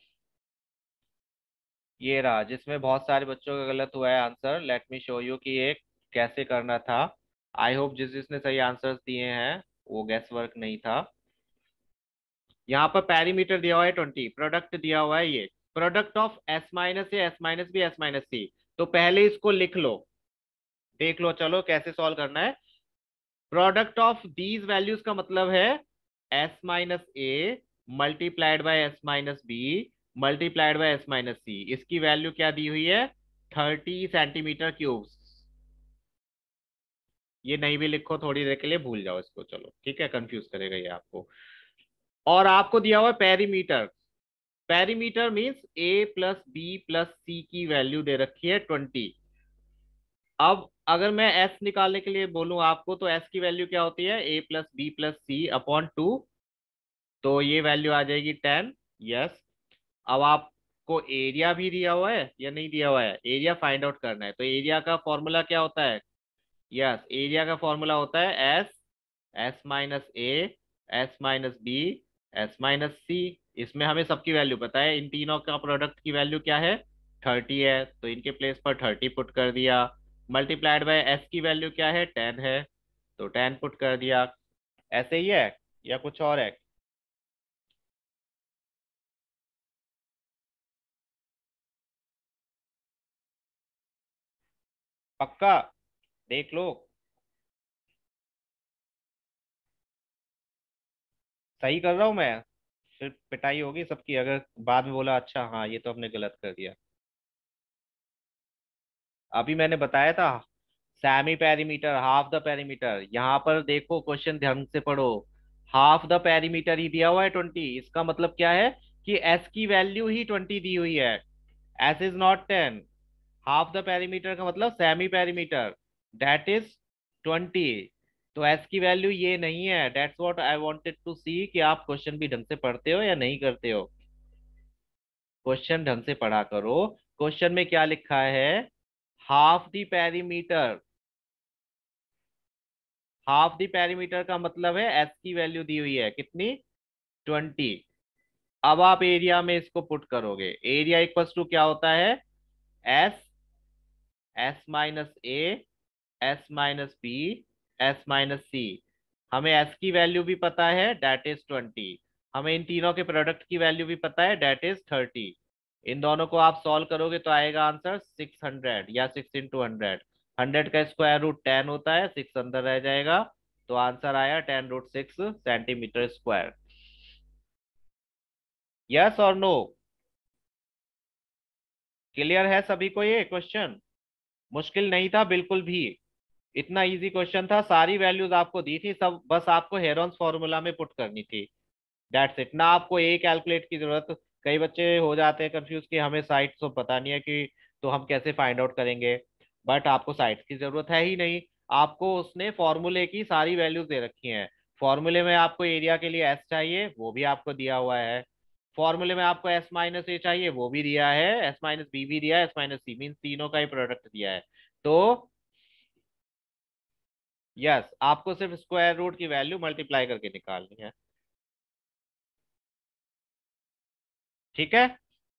A: ये रहा, जिसमें बहुत सारे बच्चों का गलत हुआ है answer. Let me show you कि ये कैसे करना था। आई होप जिस जिसने सही आंसर्स दिए हैं वो गैस वर्क नहीं था। यहाँ पर पैरीमीटर दिया हुआ है 20, प्रोडक्ट दिया हुआ है ये, product of S minus A, S minus B, S minus C. तो पहले इसको लिख लो, देख लो चलो कैसे सॉल्व करना है। प्रोडक्ट ऑफ दीज वैल्यूज का मतलब है S minus A multiplied by S minus B multiplied by S minus C. इसकी वैल्यू क्या दी हुई है? 30 सेंटीमीटर क्यूब। ये नहीं भी लिखो थोड़ी देर के लिए, भूल जाओ इसको, चलो ठीक है, कंफ्यूज करेगा ये आपको। और आपको दिया हुआ है perimeter. Perimeter means A plus B plus C की वैल्यू दे रखी है 20। अब अगर मैं एस निकालने के लिए बोलूं आपको, तो एस की वैल्यू क्या होती है? A plus B plus C upon 2। तो ये वैल्यू आ जाएगी 10। यस। अब आपको एरिया भी दिया हुआ है या नहीं दिया हुआ है? एरिया फाइंड आउट करना है, तो एरिया का फॉर्मूला क्या होता है? यस, एरिया का फॉर्मूला होता है S, S minus A, S minus B, S minus C. इसमें हमें सबकी वैल्यू पता है, इन तीनों का प्रोडक्ट की वैल्यू क्या है? 30 है, तो इनके प्लेस पर 30 पुट कर दिया। मल्टीप्लाइड बाय एस की वैल्यू क्या है? 10 है, तो 10 पुट कर दिया। ऐसे ही है या कुछ और है? पक्का? देख लो, सही कर रहा हूं मैं? फिर पिटाई होगी सबकी अगर बाद में बोला अच्छा हाँ ये तो हमने गलत कर दिया। अभी मैंने बताया था semi perimeter, half the perimeter. यहाँ पर देखो क्वेश्चन ध्यान से पढ़ो, हाफ द पेरीमीटर ही दिया हुआ है 20। इसका मतलब क्या है कि एस की वैल्यू ही 20 दी हुई है, S is not 10। Half the perimeter का मतलब सेमी पेरीमीटर, दैट इज 20। तो एस की वैल्यू ये नहीं है। That's what I wanted to see कि आप क्वेश्चन भी ढंग से पढ़ते हो या नहीं करते हो। क्वेश्चन ढंग से पढ़ा करो। क्वेश्चन में क्या लिखा है? Half the perimeter. Half the perimeter का मतलब है एस की वैल्यू दी हुई है कितनी? 20। अब आप एरिया में इसको पुट करोगे, एरिया इक्वल्स टू क्या होता है? S, S minus A, S minus B, S minus C. हमें एस की वैल्यू भी पता है, डेट इज 20। हमें इन तीनों के प्रोडक्ट की वैल्यू भी पता है, डेट इज 30। इन दोनों को आप सॉल्व करोगे तो आएगा आंसर 600 या 6 इंटू 100। 100 का स्क्वायर रूट 10 होता है, 6 अंदर रह जाएगा, तो आंसर आया 10√6 सेंटीमीटर स्क्वायर। यस और नो? क्लियर है सभी को ये क्वेश्चन? मुश्किल नहीं था बिल्कुल भी, इतना इजी क्वेश्चन था। सारी वैल्यूज आपको दी थी, सब बस आपको हेरॉन्स फॉर्मूला में पुट करनी थी। दैट्स इट ना, आपको ए कैलकुलेट की जरूरत। कई बच्चे हो जाते हैं कंफ्यूज कि हमें साइट तो पता नहीं है कि तो हम कैसे फाइंड आउट करेंगे। बट आपको साइट की जरूरत है ही नहीं, आपको उसने फॉर्मूले की सारी वैल्यूज दे रखी हैं। फॉर्मूले में आपको एरिया के लिए एस चाहिए, वो भी आपको दिया हुआ है। फॉर्मूले में आपको एस माइनस ए चाहिए, वो भी दिया है। एस माइनस बी भी दिया है, एस माइनस सी मीन तीनों का ही प्रोडक्ट दिया है। तो यस, आपको सिर्फ स्क्वायर रूट की वैल्यू मल्टीप्लाई करके निकालनी है। ठीक है।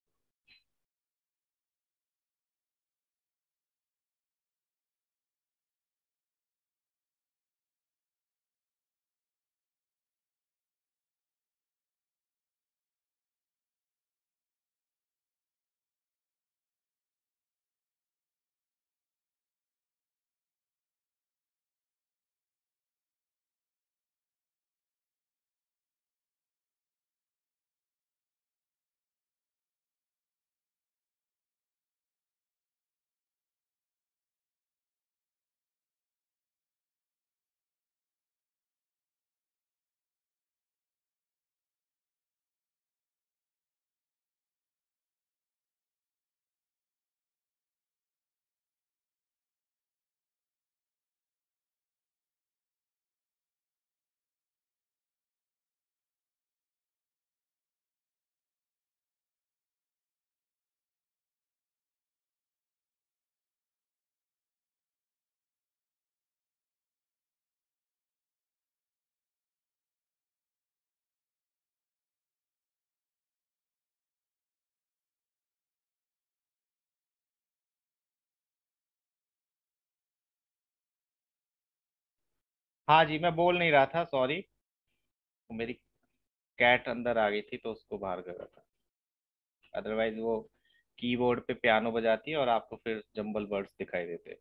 A: हाँ जी, मैं बोल नहीं रहा था, सॉरी। मेरी कैट अंदर आ गई थी तो उसको बाहर कर रहा था। अदरवाइज वो कीबोर्ड पे पियानो बजाती है और आपको फिर जंबल वर्ड्स दिखाई देते।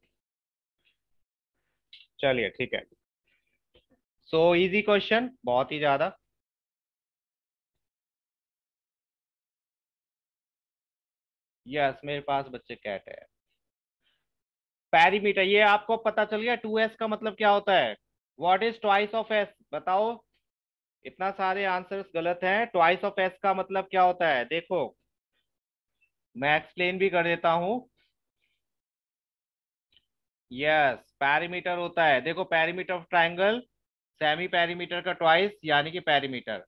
A: चलिए ठीक है। सो इजी क्वेश्चन, बहुत ही ज्यादा। यस, मेरे पास बच्चे कैट है। पैरीमीटर, ये आपको पता चल गया 2s का मतलब क्या होता है? What is twice of S, बताओ। इतना सारे आंसर्स गलत हैं, ट्वाइस ऑफ एस का मतलब क्या होता है देखो। मैं एक्सप्लेन भी कर देता हूं। यस, पैरीमीटर होता है, देखो perimeter of triangle, semi perimeter का ट्वाइस यानी कि पैरीमीटर।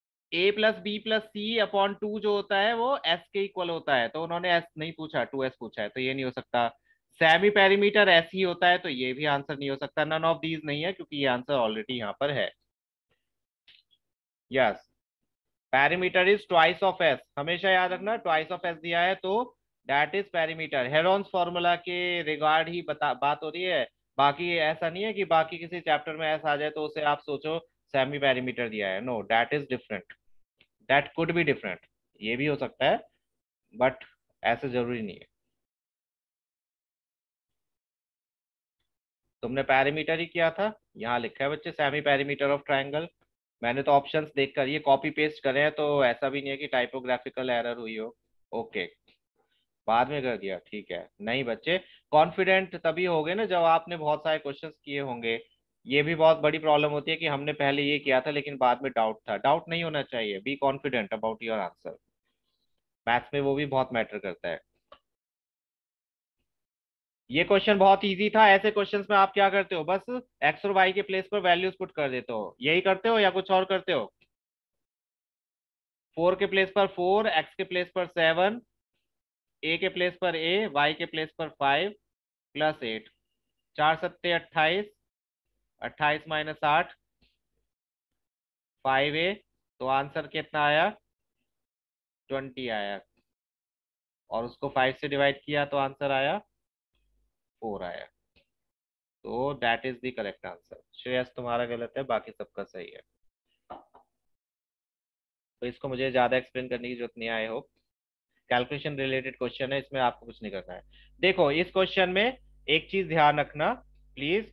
A: a+b+c/2 जो होता है वो s के इक्वल होता है, तो उन्होंने s नहीं पूछा, 2s पूछा है, तो ये नहीं हो सकता। सेमी पेरीमीटर s ही होता है, तो ये भी आंसर नहीं हो सकता। नन ऑफ दीज नहीं है, क्योंकि ये आंसर ऑलरेडी यहाँ पर है। Yes, perimeter is twice of s, हमेशा याद रखना, ट्वाइस ऑफ s दिया है तो that is perimeter. Heron's formula के रिगार्ड ही बात हो रही है। बाकी ऐसा नहीं है कि बाकी किसी चैप्टर में ऐसा आ जाए तो उसे आप सोचो सेमी पेरीमीटर दिया है। No, that is different, that could be different. ये भी हो सकता है, बट ऐसे जरूरी नहीं है। तुमने पैरामीटर ही किया था, यहाँ लिखा है बच्चे सेमी पैरामीटर ऑफ ट्रायंगल। मैंने तो ऑप्शंस देखकर ये कॉपी पेस्ट करे हैं, तो ऐसा भी नहीं है कि टाइपोग्राफिकल एरर हुई हो। ओके, बाद में कर दिया, ठीक है। नहीं बच्चे, कॉन्फिडेंट तभी हो गए ना जब आपने बहुत सारे क्वेश्चंस किए होंगे। ये भी बहुत बड़ी प्रॉब्लम होती है कि हमने पहले ये किया था लेकिन बाद में डाउट था। डाउट नहीं होना चाहिए, be confident about your answer. Maths में वो भी बहुत मैटर करता है। ये क्वेश्चन बहुत इजी था। ऐसे क्वेश्चंस में आप क्या करते हो, बस एक्स और वाई के प्लेस पर वैल्यूज पुट कर देते हो, यही करते हो या कुछ और करते हो? 4 के प्लेस पर 4, एक्स के प्लेस पर 7, ए के प्लेस पर ए, वाई के प्लेस पर 5 +8। 4×7 = 28, 28 - 8, 5a। तो आंसर कितना आया? 20 आया। और उसको 5 से डिवाइड किया तो आंसर आया 4 आया। तो that is the correct answer. Shreyas तुम्हारा गलत है, बाकी सबका सही है। तो इसको मुझे ज्यादा एक्सप्लेन करने की जरूरत नहीं, I hope. Calculation related question है, इसमें आपको कुछ नहीं करना है। देखो इस क्वेश्चन में एक चीज ध्यान रखना please.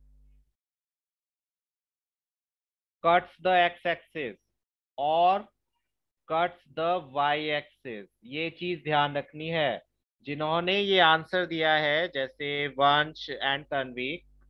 A: Cuts the X axis और कट्स द वाई एक्सिस, ये चीज ध्यान रखनी है। जिन्होंने ये आंसर दिया है, जैसे वंश एंड तन्वी,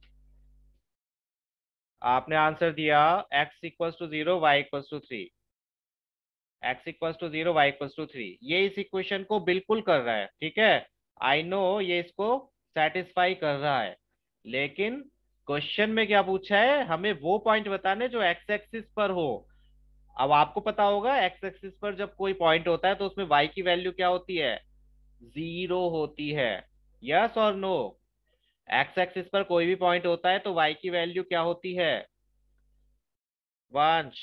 A: आपने आंसर दिया x = 0, y = 3। x = 0, y = 3, ये इस इक्वेशन को बिल्कुल कर रहा है, ठीक है। आई नो ये इसको सेटिस्फाई कर रहा है, लेकिन क्वेश्चन में क्या पूछा है, हमें वो पॉइंट बताने जो एक्स एक्सिस पर हो। अब आपको पता होगा एक्स एक्सिस पर जब कोई पॉइंट होता है तो उसमें y की वैल्यू क्या होती है? 0 होती है। यस और नो? एक्स एक्सिस पर कोई भी पॉइंट होता है तो वाई की वैल्यू क्या होती है वंश?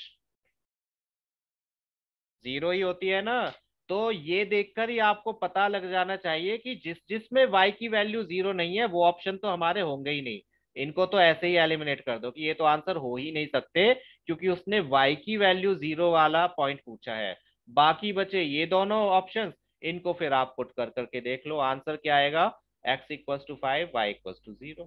A: जीरो ही होती है ना। तो ये देखकर ही आपको पता लग जाना चाहिए कि जिसमें y की वैल्यू जीरो नहीं है वो ऑप्शन तो हमारे होंगे ही नहीं। इनको तो ऐसे ही एलिमिनेट कर दो कि ये तो आंसर हो ही नहीं सकते, क्योंकि उसने y की वैल्यू जीरो वाला पॉइंट पूछा है। बाकी बचे ये दोनों ऑप्शंस, इनको फिर आप पुट कर करके देख लो आंसर क्या आएगा। x=5, y=0।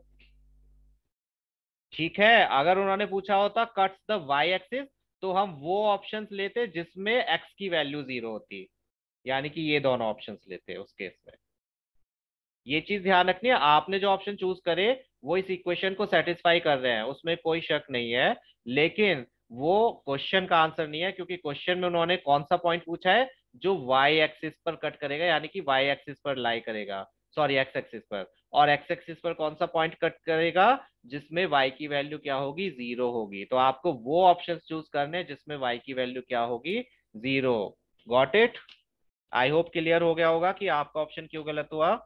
A: ठीक है, अगर उन्होंने पूछा होता कट्स द वाई एक्सिस, तो हम वो ऑप्शंस लेते जिसमें एक्स की वैल्यू जीरो होती, यानी कि ये दोनों ऑप्शंस लेते उस केस में। ये चीज ध्यान रखनी है, आपने जो ऑप्शन चूज करे वो इस इक्वेशन को सेटिस्फाई कर रहे हैं, उसमें कोई शक नहीं है। लेकिन वो क्वेश्चन का आंसर नहीं है, क्योंकि क्वेश्चन में उन्होंने कौन सा पॉइंट पूछा है जो वाई एक्सिस पर कट करेगा, यानी कि वाई एक्सिस पर लाई करेगा, सॉरी एक्स एक्सिस पर। और एक्स एक्सिस पर कौन सा पॉइंट कट करेगा जिसमें वाई की वैल्यू क्या होगी, जीरो होगी। तो आपको वो ऑप्शन चूज करने हैं जिसमें वाई की वैल्यू क्या होगी, zero. Got it? I hope clear हो गया होगा कि आपका ऑप्शन क्यों गलत हुआ।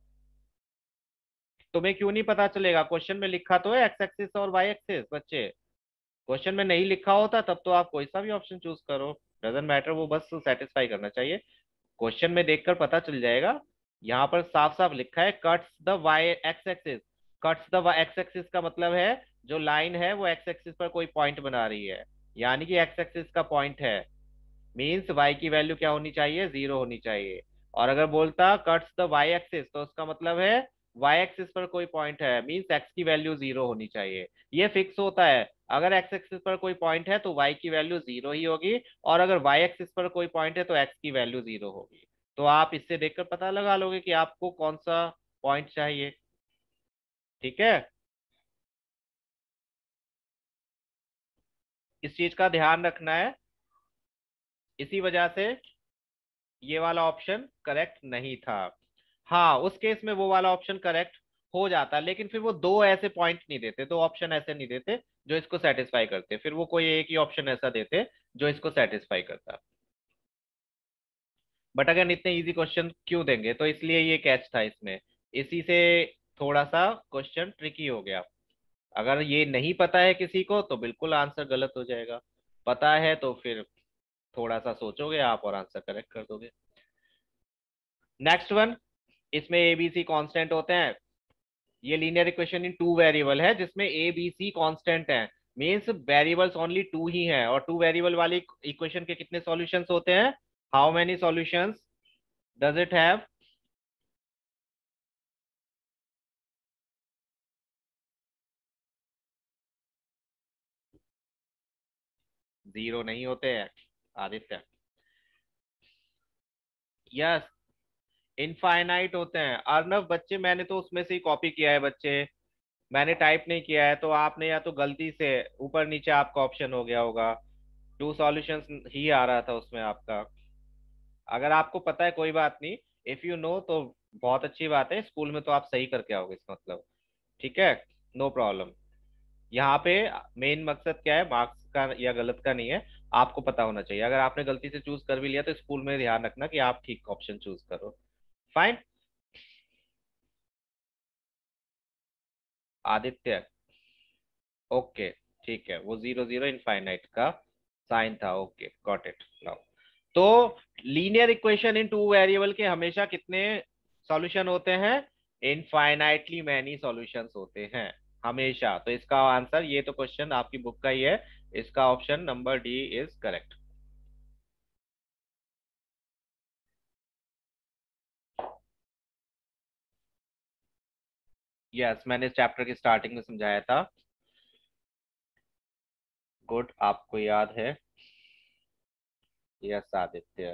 A: तुम्हें क्यों नहीं पता चलेगा? क्वेश्चन में लिखा तो है एक्स एक्सिस और वाई एक्सिस बच्चे। क्वेश्चन में नहीं लिखा होता तब तो आप कोई सा भी ऑप्शन चूज करो, डजेंट मैटर, वो बस सेटिस्फाई करना चाहिए। क्वेश्चन में देखकर पता चल जाएगा। यहाँ पर साफ साफ लिखा है cuts the Y X axis. Cuts the X axis का मतलब है जो लाइन है वो एक्स एक्सिस पर कोई पॉइंट बना रही है, यानी कि एक्स एक्सिस का पॉइंट है, मीन्स वाई की वैल्यू क्या होनी चाहिए, जीरो होनी चाहिए। और अगर बोलता कट्स द वाई एक्सिस तो उसका मतलब है वाई एक्सिस पर कोई पॉइंट है, मीन्स एक्स की वैल्यू जीरो होनी चाहिए। ये फिक्स होता है, अगर एक्स एक्सिस पर कोई पॉइंट है तो वाई की वैल्यू जीरो ही होगी, और अगर वाई एक्सिस पर कोई पॉइंट है तो एक्स की वैल्यू जीरो होगी। तो आप इससे देखकर पता लगा लोगे कि आपको कौन सा पॉइंट चाहिए। ठीक है, इस चीज का ध्यान रखना है। इसी वजह से ये वाला ऑप्शन करेक्ट नहीं था। हाँ, उस केस में वो वाला ऑप्शन करेक्ट हो जाता, लेकिन फिर वो दो ऐसे पॉइंट नहीं देते, दो ऑप्शन ऐसे नहीं देते जो इसको सेटिस्फाई करते, फिर वो कोई एक ही ऑप्शन ऐसा देते जो इसको सेटिस्फाई करता। बट अगर इतने इजी क्वेश्चन क्यों देंगे, तो इसलिए ये कैच था इसमें, इसी से थोड़ा सा क्वेश्चन ट्रिकी हो गया। अगर ये नहीं पता है किसी को तो बिल्कुल आंसर गलत हो जाएगा, पता है तो फिर थोड़ा सा सोचोगे आप और आंसर करेक्ट कर दोगे। नेक्स्ट वन, इसमें ए बी सी कॉन्स्टेंट होते हैं। ये linear equation in two variable है जिसमें ए बी सी कांस्टेंट है, मींस वेरिएबल्स ओनली टू ही हैं, और टू वेरिएबल वाली इक्वेशन के कितने सॉल्यूशंस होते हैं, how many solutions does it have? Zero नहीं होते हैं आदित्य। यस, इनफाइनाइट होते हैं अर्नव बच्चे, मैंने तो उसमें से ही कॉपी किया है बच्चे, मैंने टाइप नहीं किया है, तो आपने या तो गलती से ऊपर नीचे आपका ऑप्शन हो गया होगा, टू सॉल्यूशंस ही आ रहा था उसमें आपका। अगर आपको पता है कोई बात नहीं, इफ यू नो तो बहुत अच्छी बात है, स्कूल में तो आप सही करके आओगे इसका मतलब। ठीक है, नो प्रॉब्लम। यहाँ पे मेन मकसद क्या है, मार्क्स का या गलत का नहीं है, आपको पता होना चाहिए। अगर आपने गलती से चूज कर भी लिया तो स्कूल में ध्यान रखना कि आप ठीक ऑप्शन चूज करो। फाइन। आदित्य, ओके, ठीक है, वो जीरो जीरो इनफाइनाइट का साइन था, ओके गॉट इट नाउ। तो linear equation in two variable के हमेशा कितने सॉल्यूशन होते हैं, इनफाइनाइटली मैनी सॉल्यूशंस होते हैं हमेशा। तो इसका आंसर, ये तो क्वेश्चन आपकी बुक का ही है, इसका option number D is correct. Yes, मैंने इस चैप्टर की स्टार्टिंग में समझाया था। गुड, आपको याद है। यस आदित्य।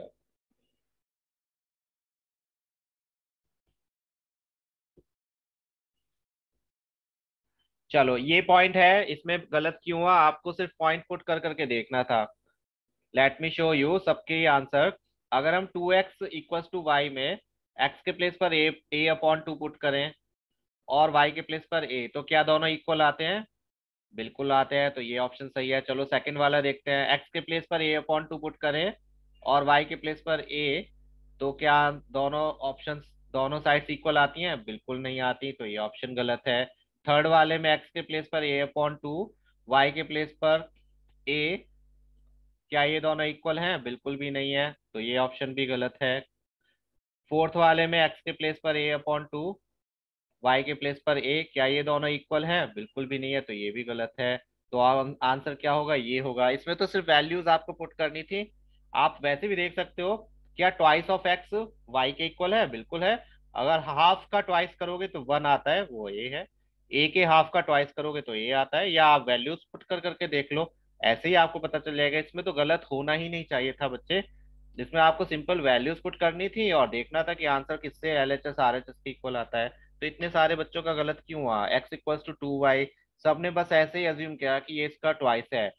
A: चलो, ये पॉइंट है, इसमें गलत क्यों हुआ आपको सिर्फ पॉइंट पुट कर करके देखना था। लेट मी शो यू सबके आंसर। अगर हम 2x = y में x के प्लेस पर a/2 पुट करें और y के प्लेस पर a, तो क्या दोनों इक्वल आते हैं? बिल्कुल आते हैं, तो ये ऑप्शन सही है। चलो सेकंड वाला देखते हैं, x के प्लेस पर a/2 पुट करें और y के प्लेस पर a, तो क्या दोनों ऑप्शंस दोनों साइड्स इक्वल आती हैं? बिल्कुल नहीं आती, तो ये ऑप्शन गलत है। थर्ड वाले में एक्स के प्लेस पर a/2, वाई के प्लेस पर a, क्या ये दोनों इक्वल हैं? बिल्कुल भी नहीं है, तो ये ऑप्शन भी गलत है। फोर्थ वाले में एक्स के प्लेस पर a/2, वाई के प्लेस पर a, क्या ये दोनों इक्वल हैं? बिल्कुल भी नहीं है, तो ये भी गलत है। तो आंसर क्या होगा? ये होगा। इसमें तो सिर्फ वैल्यूज आपको पुट करनी थी। आप वैसे भी देख सकते हो, क्या ट्वाइस ऑफ एक्स वाई के इक्वल है? बिल्कुल है। अगर हाफ का ट्वाइस करोगे तो वन आता है, वो ए है। ए के हाफ का ट्वाइस करोगे तो ए आता है, या आप वैल्यूज पुट कर करके देख लो, ऐसे ही आपको पता चल जाएगा। इसमें तो गलत होना ही नहीं चाहिए था बच्चे। जिसमें आपको सिंपल वैल्यूज पुट करनी थी और देखना था कि आंसर किससे एलएचएस आरएचएस के इक्वल आता है। तो इतने सारे बच्चों का गलत क्यों हुआ? एक्स इक्वल्स टू 2y, सबने बस ऐसे ही अज्यूम किया कि ये इसका ट्वाइस है।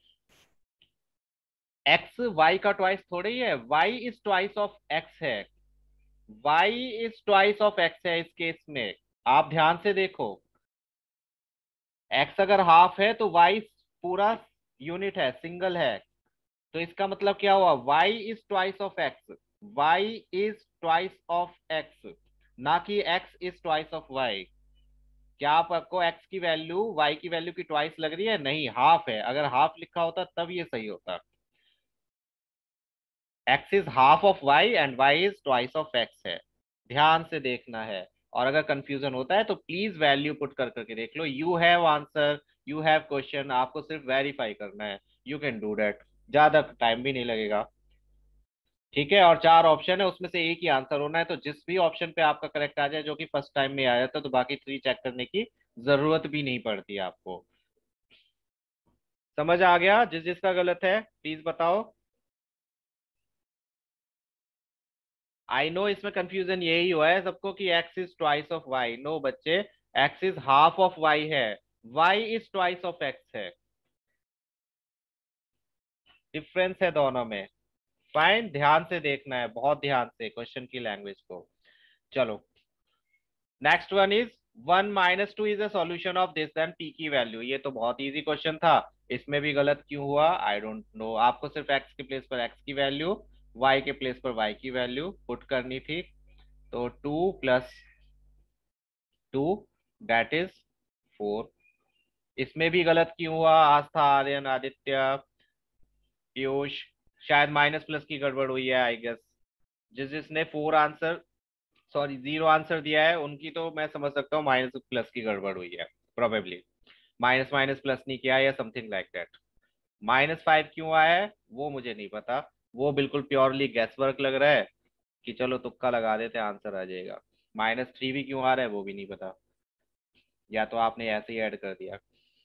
A: एक्स वाई का ट्वाइस थोड़े ही है, Y is twice of X है। Y is twice of X है इस केस में। आप ध्यान से देखो, एक्स अगर हाफ है तो वाई पूरा यूनिट है, सिंगल है। तो इसका मतलब क्या हुआ? Y is twice of X. Y is twice of X, ना कि X is twice of Y. क्या आपको एक्स की वैल्यू वाई की वैल्यू की ट्वाइस लग रही है? नहीं, हाफ है। अगर हाफ लिखा होता तब ये सही होता। X is half of Y and Y is twice of X है। ध्यान से देखना है। और अगर कंफ्यूजन होता है तो प्लीज वैल्यू पुट कर करके देख लो। You have answer, you have question, आपको सिर्फ वेरीफाई करना है। यू कैन डू दैट, ज्यादा टाइम भी नहीं लगेगा। ठीक है, और चार ऑप्शन है, उसमें से एक ही आंसर होना है। तो जिस भी ऑप्शन पे आपका करेक्ट आ जाए, जो कि फर्स्ट टाइम में आया था, तो बाकी थ्री चेक करने की जरूरत भी नहीं पड़ती आपको। समझ आ गया? जिस जिसका गलत है प्लीज बताओ। आई नो इसमें कंफ्यूजन यही हुआ है सबको कि X is twice of Y. No बच्चे, X is half of Y है, Y is twice of X है। डिफरेंस है दोनों में। फाइन, ध्यान से देखना है, बहुत ध्यान से क्वेश्चन की लैंग्वेज को। चलो, next one is 1 - 2 is a solution of this, then P की वैल्यू। ये तो बहुत इजी क्वेश्चन था। इसमें भी गलत क्यों हुआ? I don't know. आपको सिर्फ एक्स के प्लेस पर एक्स की वैल्यू, वाई के प्लेस पर वाई की वैल्यू पुट करनी थी। तो 2 + 2, दैट इज 4। इसमें भी गलत क्यों हुआ? आस्था, आर्यन, आदित्य, पीयूष, शायद माइनस प्लस की गड़बड़ हुई है आई गेस। जिस जिसने four answer, sorry zero answer दिया है, उनकी तो मैं समझ सकता हूँ माइनस प्लस की गड़बड़ हुई है, प्रोबेबली माइनस माइनस प्लस नहीं किया या समथिंग लाइक दैट। -5 क्यों आया है वो मुझे नहीं पता। वो बिल्कुल प्योरली गैस वर्क लग रहा है कि चलो तुक्का लगा देते आंसर आ जाएगा। -3 भी क्यों आ रहा है वो भी नहीं पता, या तो आपने ऐसे ही ऐड कर दिया।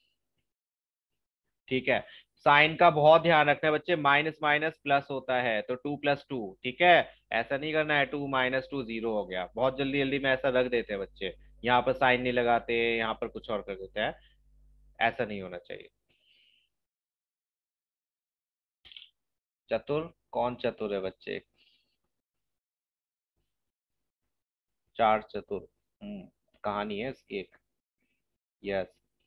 A: ठीक है, साइन का बहुत ध्यान रखना है बच्चे। माइनस माइनस प्लस होता है, तो 2 + 2। ठीक है, ऐसा नहीं करना है 2 - 2 0 हो गया। बहुत जल्दी जल्दी में ऐसा रख देते हैं बच्चे, यहाँ पर साइन नहीं लगाते, यहाँ पर कुछ और कर देते हैं। ऐसा नहीं होना चाहिए। चतुर? कौन चतुर है बच्चे? चार चतुर? कहानी है इसकी एक। यस।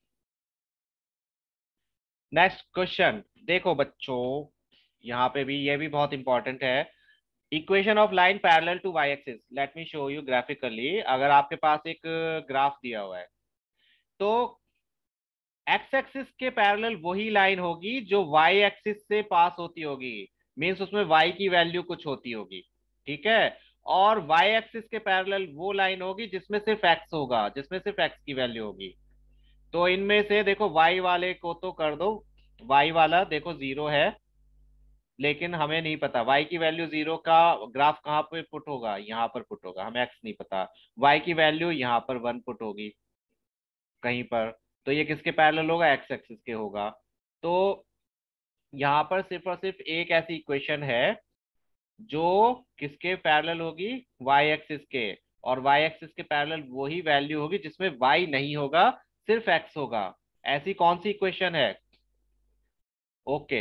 A: नेक्स्ट क्वेश्चन देखो बच्चों, यहाँ पे भी ये भी बहुत इंपॉर्टेंट है। Equation of line parallel to Y axis, let me show you graphically. अगर आपके पास एक ग्राफ दिया हुआ है, तो एक्स एक्सिस के पैरेलल वही लाइन होगी जो वाई एक्सिस से पास होती होगी। मीन्स उसमें वाई की वैल्यू कुछ होती होगी। ठीक है, और वाई एक्सिस के पैरेलल वो लाइन होगी जिसमें सिर्फ एक्स होगा, जिसमें सिर्फ एक्स की वैल्यू होगी। तो इनमें से देखो, वाई वाले को तो कर दो। वाई वाला देखो जीरो है, लेकिन हमें नहीं पता वाई की वैल्यू जीरो का ग्राफ कहाँ पे पुट होगा। यहाँ पर पुट होगा, हमें एक्स नहीं पता। वाई की वैल्यू यहाँ पर 1 पुट होगी कहीं पर। तो ये किसके पैरेलल होगा? एक्स एक्सिस के होगा। तो यहाँ पर सिर्फ और सिर्फ एक ऐसी इक्वेशन है जो किसके पैरेलल होगी? वाई एक्सिस के। और वाई एक्सिस के पैरेलल वही वैल्यू होगी जिसमें वाई नहीं होगा, सिर्फ एक्स होगा। ऐसी कौन सी इक्वेशन है? ओके,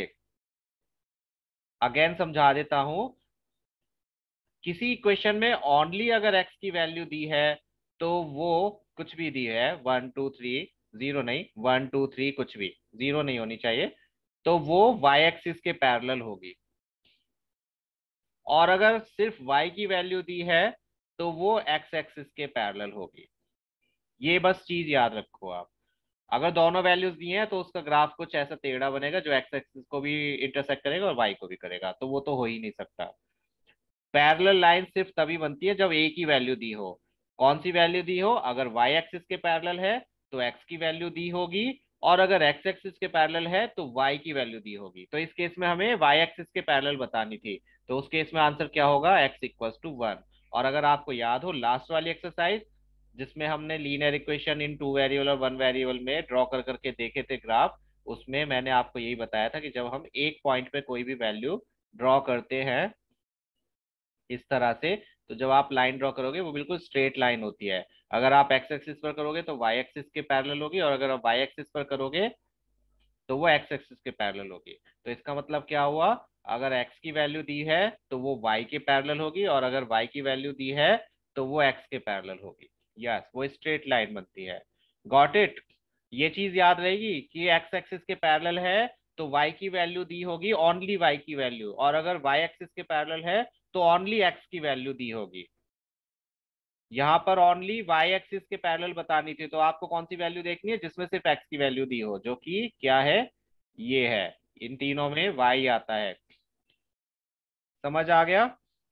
A: अगेन समझा देता हूं। किसी इक्वेशन में ओनली अगर एक्स की वैल्यू दी है, तो वो कुछ भी दी है 1 2 3, जीरो नहीं, 1 2 3 कुछ भी, जीरो नहीं होनी चाहिए, तो वो वाई एक्सिस के पैरेलल होगी। और अगर सिर्फ y की वैल्यू दी है, तो वो एक्स एक्सिस के पैरेलल होगी। ये बस चीज याद रखो आप। अगर दोनों वैल्यूज दिए हैं तो उसका ग्राफ कुछ ऐसा टेढ़ा बनेगा जो एक्स एक्सिस को भी इंटरसेक्ट करेगा और वाई को भी करेगा, तो वो तो हो ही नहीं सकता। पैरेलल लाइन सिर्फ तभी बनती है जब ए की वैल्यू दी हो। कौन सी वैल्यू दी हो? अगर वाई एक्सिस के पैरेलल है तो एक्स की वैल्यू दी होगी, और अगर एक्स एक्सिस के पैरेलल है तो वाई की वैल्यू दी होगी। तो इस केस में हमें वाई एक्सिस के पैरेलल बतानी थी, तो उस केस में आंसर क्या होगा? X equals to 1। और अगर आपको याद हो लास्ट वाली एक्सरसाइज जिसमें हमने linear equation in two variable और वन वेरिएबल में ड्रॉ कर करके देखे थे ग्राफ, उसमें मैंने आपको यही बताया था कि जब हम एक पॉइंट पे कोई भी वैल्यू ड्रॉ करते हैं इस तरह से, तो जब आप लाइन ड्रॉ करोगे वो बिल्कुल स्ट्रेट लाइन होती है। अगर आप एक्स एक्सिस पर करोगे तो वाई एक्सिस के पैरेलल होगी, और अगर आप वाई एक्सिस पर करोगे तो वो एक्स एक्सिस के पैरेलल होगी। तो इसका मतलब क्या हुआ? अगर एक्स की वैल्यू दी है तो वो वाई के पैरेलल होगी, और अगर वाई की वैल्यू दी है तो वो एक्स के पैरेलल होगी। यस, वो स्ट्रेट लाइन बनती है। Got it? ये चीज याद रहेगी कि एक्स एक्सिस के पैरेलल है तो वाई की वैल्यू दी होगी, ओनली वाई की वैल्यू, और अगर वाई एक्सिस के पैरेलल है तो ओनली एक्स की वैल्यू दी होगी। यहाँ पर ओनली वाई एक्सिस के पैरेलल बतानी थी, तो आपको कौन सी वैल्यू देखनी है? जिसमें सिर्फ एक्स की वैल्यू दी हो, जो कि क्या है? ये है। इन तीनों में वाई आता है। समझ आ गया?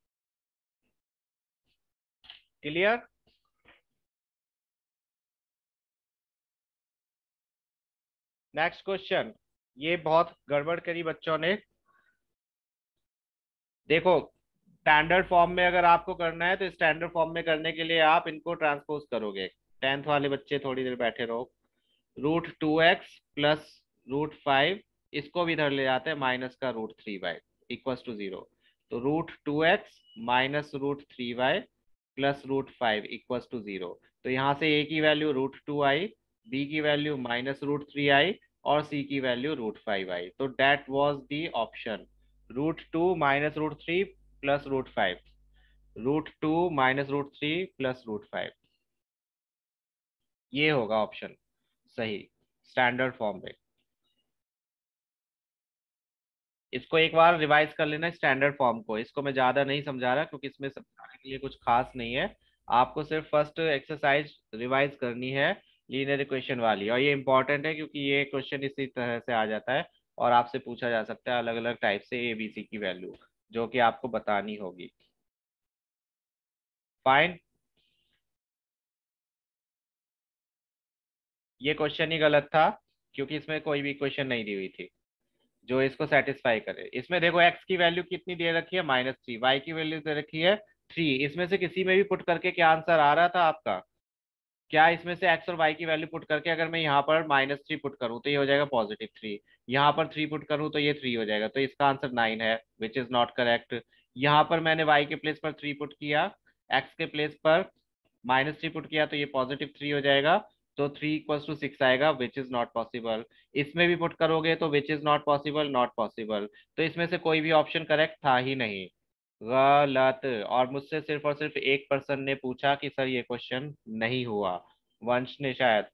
A: क्लियर? Next question. ये बहुत गड़बड़ करी बच्चों ने। देखो, स्टैंडर्ड फॉर्म में अगर आपको करना है तो स्टैंडर्ड फॉर्म में करने के लिए आप इनको ट्रांसपोज करोगे। टेंथ वाले बच्चे थोड़ी देर बैठे रहो। रूट 2x प्लस रूट 5, इसको भी इधर ले जाते हैं, माइनस का रूट 3y इक्वल्स टू 0। तो root 2x minus root 3y plus root 5 equals to 0। तो यहाँ से a की वैल्यू रूट 2i, b की वैल्यू माइनस रूट 3i, और c की वैल्यू रूट 5i। तो that was the option root 2 minus root 3 plus root 5, root 2 minus root 3 plus root 5। ये होगा ऑप्शन सही स्टैंडर्ड फॉर्म में। इसको एक बार रिवाइज कर लेना स्टैंडर्ड फॉर्म को। इसको मैं ज्यादा नहीं समझा रहा क्योंकि इसमें समझाने के लिए कुछ खास नहीं है। आपको सिर्फ फर्स्ट एक्सरसाइज रिवाइज करनी है, लीनियर इक्वेशन वाली। और ये इंपॉर्टेंट है क्योंकि ये क्वेश्चन इसी तरह से आ जाता है, और आपसे पूछा जा सकता है अलग अलग टाइप से ए बी सी की वैल्यू, जो कि आपको बतानी होगी। फाइन। ये क्वेश्चन ही गलत था क्योंकि इसमें कोई भी इक्वेशन नहीं दी हुई थी जो इसको सेटिस्फाई करे। इसमें देखो एक्स की वैल्यू कितनी दे रखी है? -3। वाई की वैल्यू दे रखी है 3। इसमें से किसी में भी पुट करके क्या आंसर आ रहा था आपका? क्या इसमें से एक्स और वाई की वैल्यू पुट करके अगर मैं यहाँ पर -3 पुट करूँ तो ये हो जाएगा +3, यहाँ पर 3 पुट करूँ तो ये 3 हो जाएगा, तो इसका आंसर 9 है, विच इज नॉट करेक्ट। यहाँ पर मैंने वाई के प्लेस पर 3 पुट किया, एक्स के प्लेस पर -3 पुट किया, तो ये +3 हो जाएगा। तो 3 = 6 आएगा, विच इज नॉट पॉसिबल। इसमें भी पुट करोगे तो which is not possible, not possible. तो इसमें से कोई भी ऑप्शन करेक्ट था ही नहीं। गलत। और मुझसे सिर्फ और सिर्फ एक पर्सन ने पूछा कि सर ये क्वेश्चन नहीं हुआ, वंश ने शायद।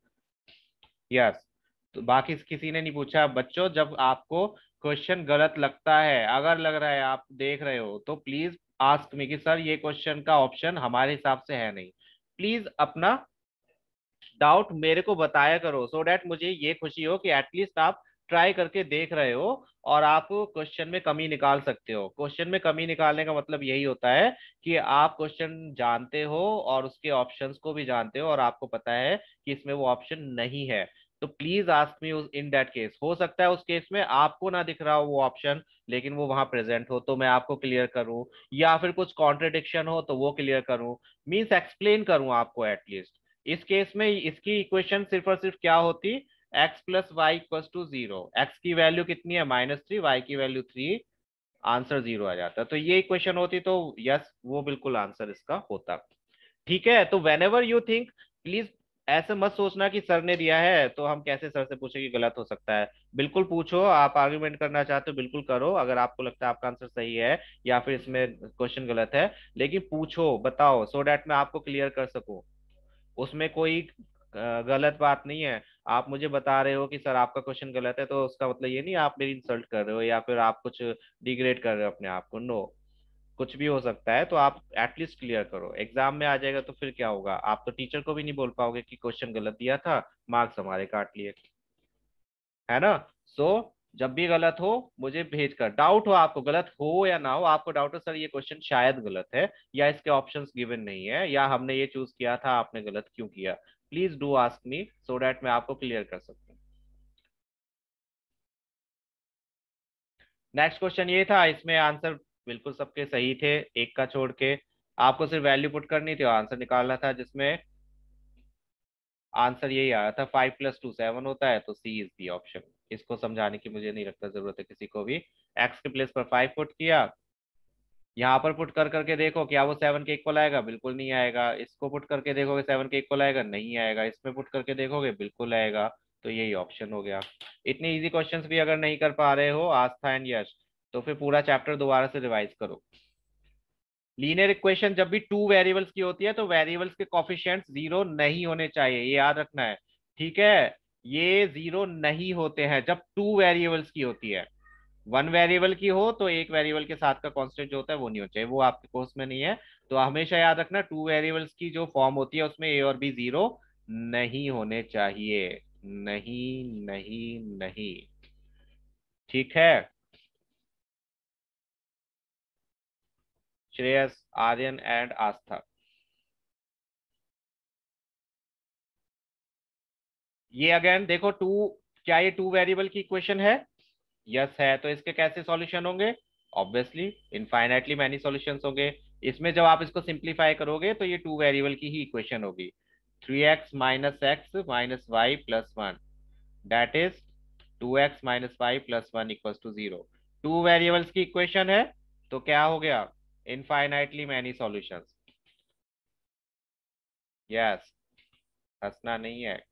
A: यस। तो बाकी किसी ने नहीं पूछा। बच्चों, जब आपको क्वेश्चन गलत लगता है, अगर लग रहा है आप देख रहे हो, तो प्लीज आस्क मी कि सर ये क्वेश्चन का ऑप्शन हमारे हिसाब से है नहीं। प्लीज अपना डाउट मेरे को बताया करो, सो डैट मुझे ये खुशी हो कि एटलीस्ट आप ट्राई करके देख रहे हो और आप क्वेश्चन में कमी निकाल सकते हो। क्वेश्चन में कमी निकालने का मतलब यही होता है कि आप क्वेश्चन जानते हो और उसके ऑप्शंस को भी जानते हो, और आपको पता है कि इसमें वो ऑप्शन नहीं है। तो please ask me in that case. हो सकता है उस केस में आपको ना दिख रहा हो वो ऑप्शन, लेकिन वो वहां प्रेजेंट हो, तो मैं आपको क्लियर करूं, या फिर कुछ कॉन्ट्रडिक्शन हो तो वो क्लियर करूं, मीन्स एक्सप्लेन करूं आपको एटलीस्ट। इस केस में इसकी इक्वेशन सिर्फ और सिर्फ क्या होती? x + y = 0। एक्स की वैल्यू कितनी है? -3, वाई की वैल्यू 3, आंसर 0 आ जाता। तो ये इक्वेशन होती तो यस, वो बिल्कुल आंसर इसका होता। ठीक है, तो whenever you think, please ऐसे मत सोचना कि सर ने दिया है तो हम कैसे सर से पूछे कि गलत हो सकता है। बिल्कुल पूछो, आप आर्ग्यूमेंट करना चाहते हो बिल्कुल करो, अगर आपको लगता है आपका आंसर सही है या फिर इसमें क्वेश्चन गलत है, लेकिन पूछो, बताओ, सो डैट मैं आपको क्लियर कर सकूं। उसमें कोई गलत बात नहीं है। आप मुझे बता रहे हो कि सर आपका क्वेश्चन गलत है, तो उसका मतलब ये नहीं आप मेरी इंसल्ट कर रहे हो या फिर आप कुछ डिग्रेड कर रहे हो अपने आप को। नो, कुछ भी हो सकता है, तो आप एटलीस्ट क्लियर करो। एग्जाम में आ जाएगा तो फिर क्या होगा, आप तो टीचर को भी नहीं बोल पाओगे कि क्वेश्चन गलत दिया था, मार्क्स हमारे काट लिए, है ना। सो जब भी गलत हो मुझे भेज कर, डाउट हो आपको, गलत हो या ना हो, आपको डाउट हो सर ये क्वेश्चन शायद गलत है, या इसके ऑप्शंस गिवन नहीं है, या हमने ये चूज किया था आपने गलत क्यों किया, please do ask me so that मैं आपको क्लियर कर सकूं। नेक्स्ट क्वेश्चन ये था, इसमें आंसर बिल्कुल सबके सही थे, एक का छोड़ के। आपको सिर्फ वैल्यू पुट करनी थी और आंसर निकालना था, जिसमें आंसर यही आया था, 5 + 2 7 होता है, तो सी इज दी ऑप्शन। इसको समझाने की मुझे नहीं लगता जरूरत है किसी को भी। एक्स के प्लेस पर 5 पुट किया, यहाँ पर पुट कर करके देखो क्या वो 7 के इक्वल आएगा, बिल्कुल नहीं आएगा। इसको पुट करके देखोगे 7 के इक्वल आएगा, नहीं आएगा। इसमें पुट करके देखोगे बिल्कुल आएगा। तो यही ऑप्शन हो गया। इतने इजी क्वेश्चंस भी अगर नहीं कर पा रहे हो आस्था एंड यश, तो फिर पूरा चैप्टर दोबारा से रिवाइज करो। लीनियर इक्वेशन जब भी टू वेरिएबल्स की होती है तो वेरिएबल्स के कॉफिशिएंट्स जीरो नहीं होने चाहिए, ये याद रखना है, ठीक है। ये जीरो नहीं होते हैं जब टू वेरिएबल्स की होती है। वन वेरिएबल की हो तो एक वेरिएबल के साथ का कांस्टेंट जो होता है वो नहीं होना चाहिए, वो आपके कोर्स में नहीं है। तो हमेशा याद रखना, टू वेरिएबल्स की जो फॉर्म होती है उसमें ए और बी जीरो नहीं होने चाहिए। नहीं नहीं नहीं, ठीक है। श्रेयस, आर्यन एंड आस्था, ये अगेन देखो टू, क्या ये टू वेरिएबल की इक्वेशन है? यस है, तो इसके कैसे सॉल्यूशन होंगे? ऑब्वियसली इनफाइनाइटली मैनी सॉल्यूशंस होंगे। इसमें जब आप इसको सिंप्लीफाई करोगे तो ये टू वेरिएबल की ही इक्वेशन होगी। 3x - x - y + 1, that is 2x - y + 1 = 0। Two variables की इक्वेशन है, तो क्या हो गया? Infinitely many solutions. यस, हंसना नहीं है।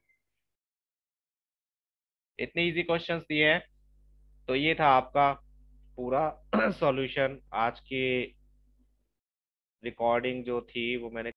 A: इतने इजी क्वेश्चंस दिए हैं। तो ये था आपका पूरा सॉल्यूशन। आज की रिकॉर्डिंग जो थी वो मैंने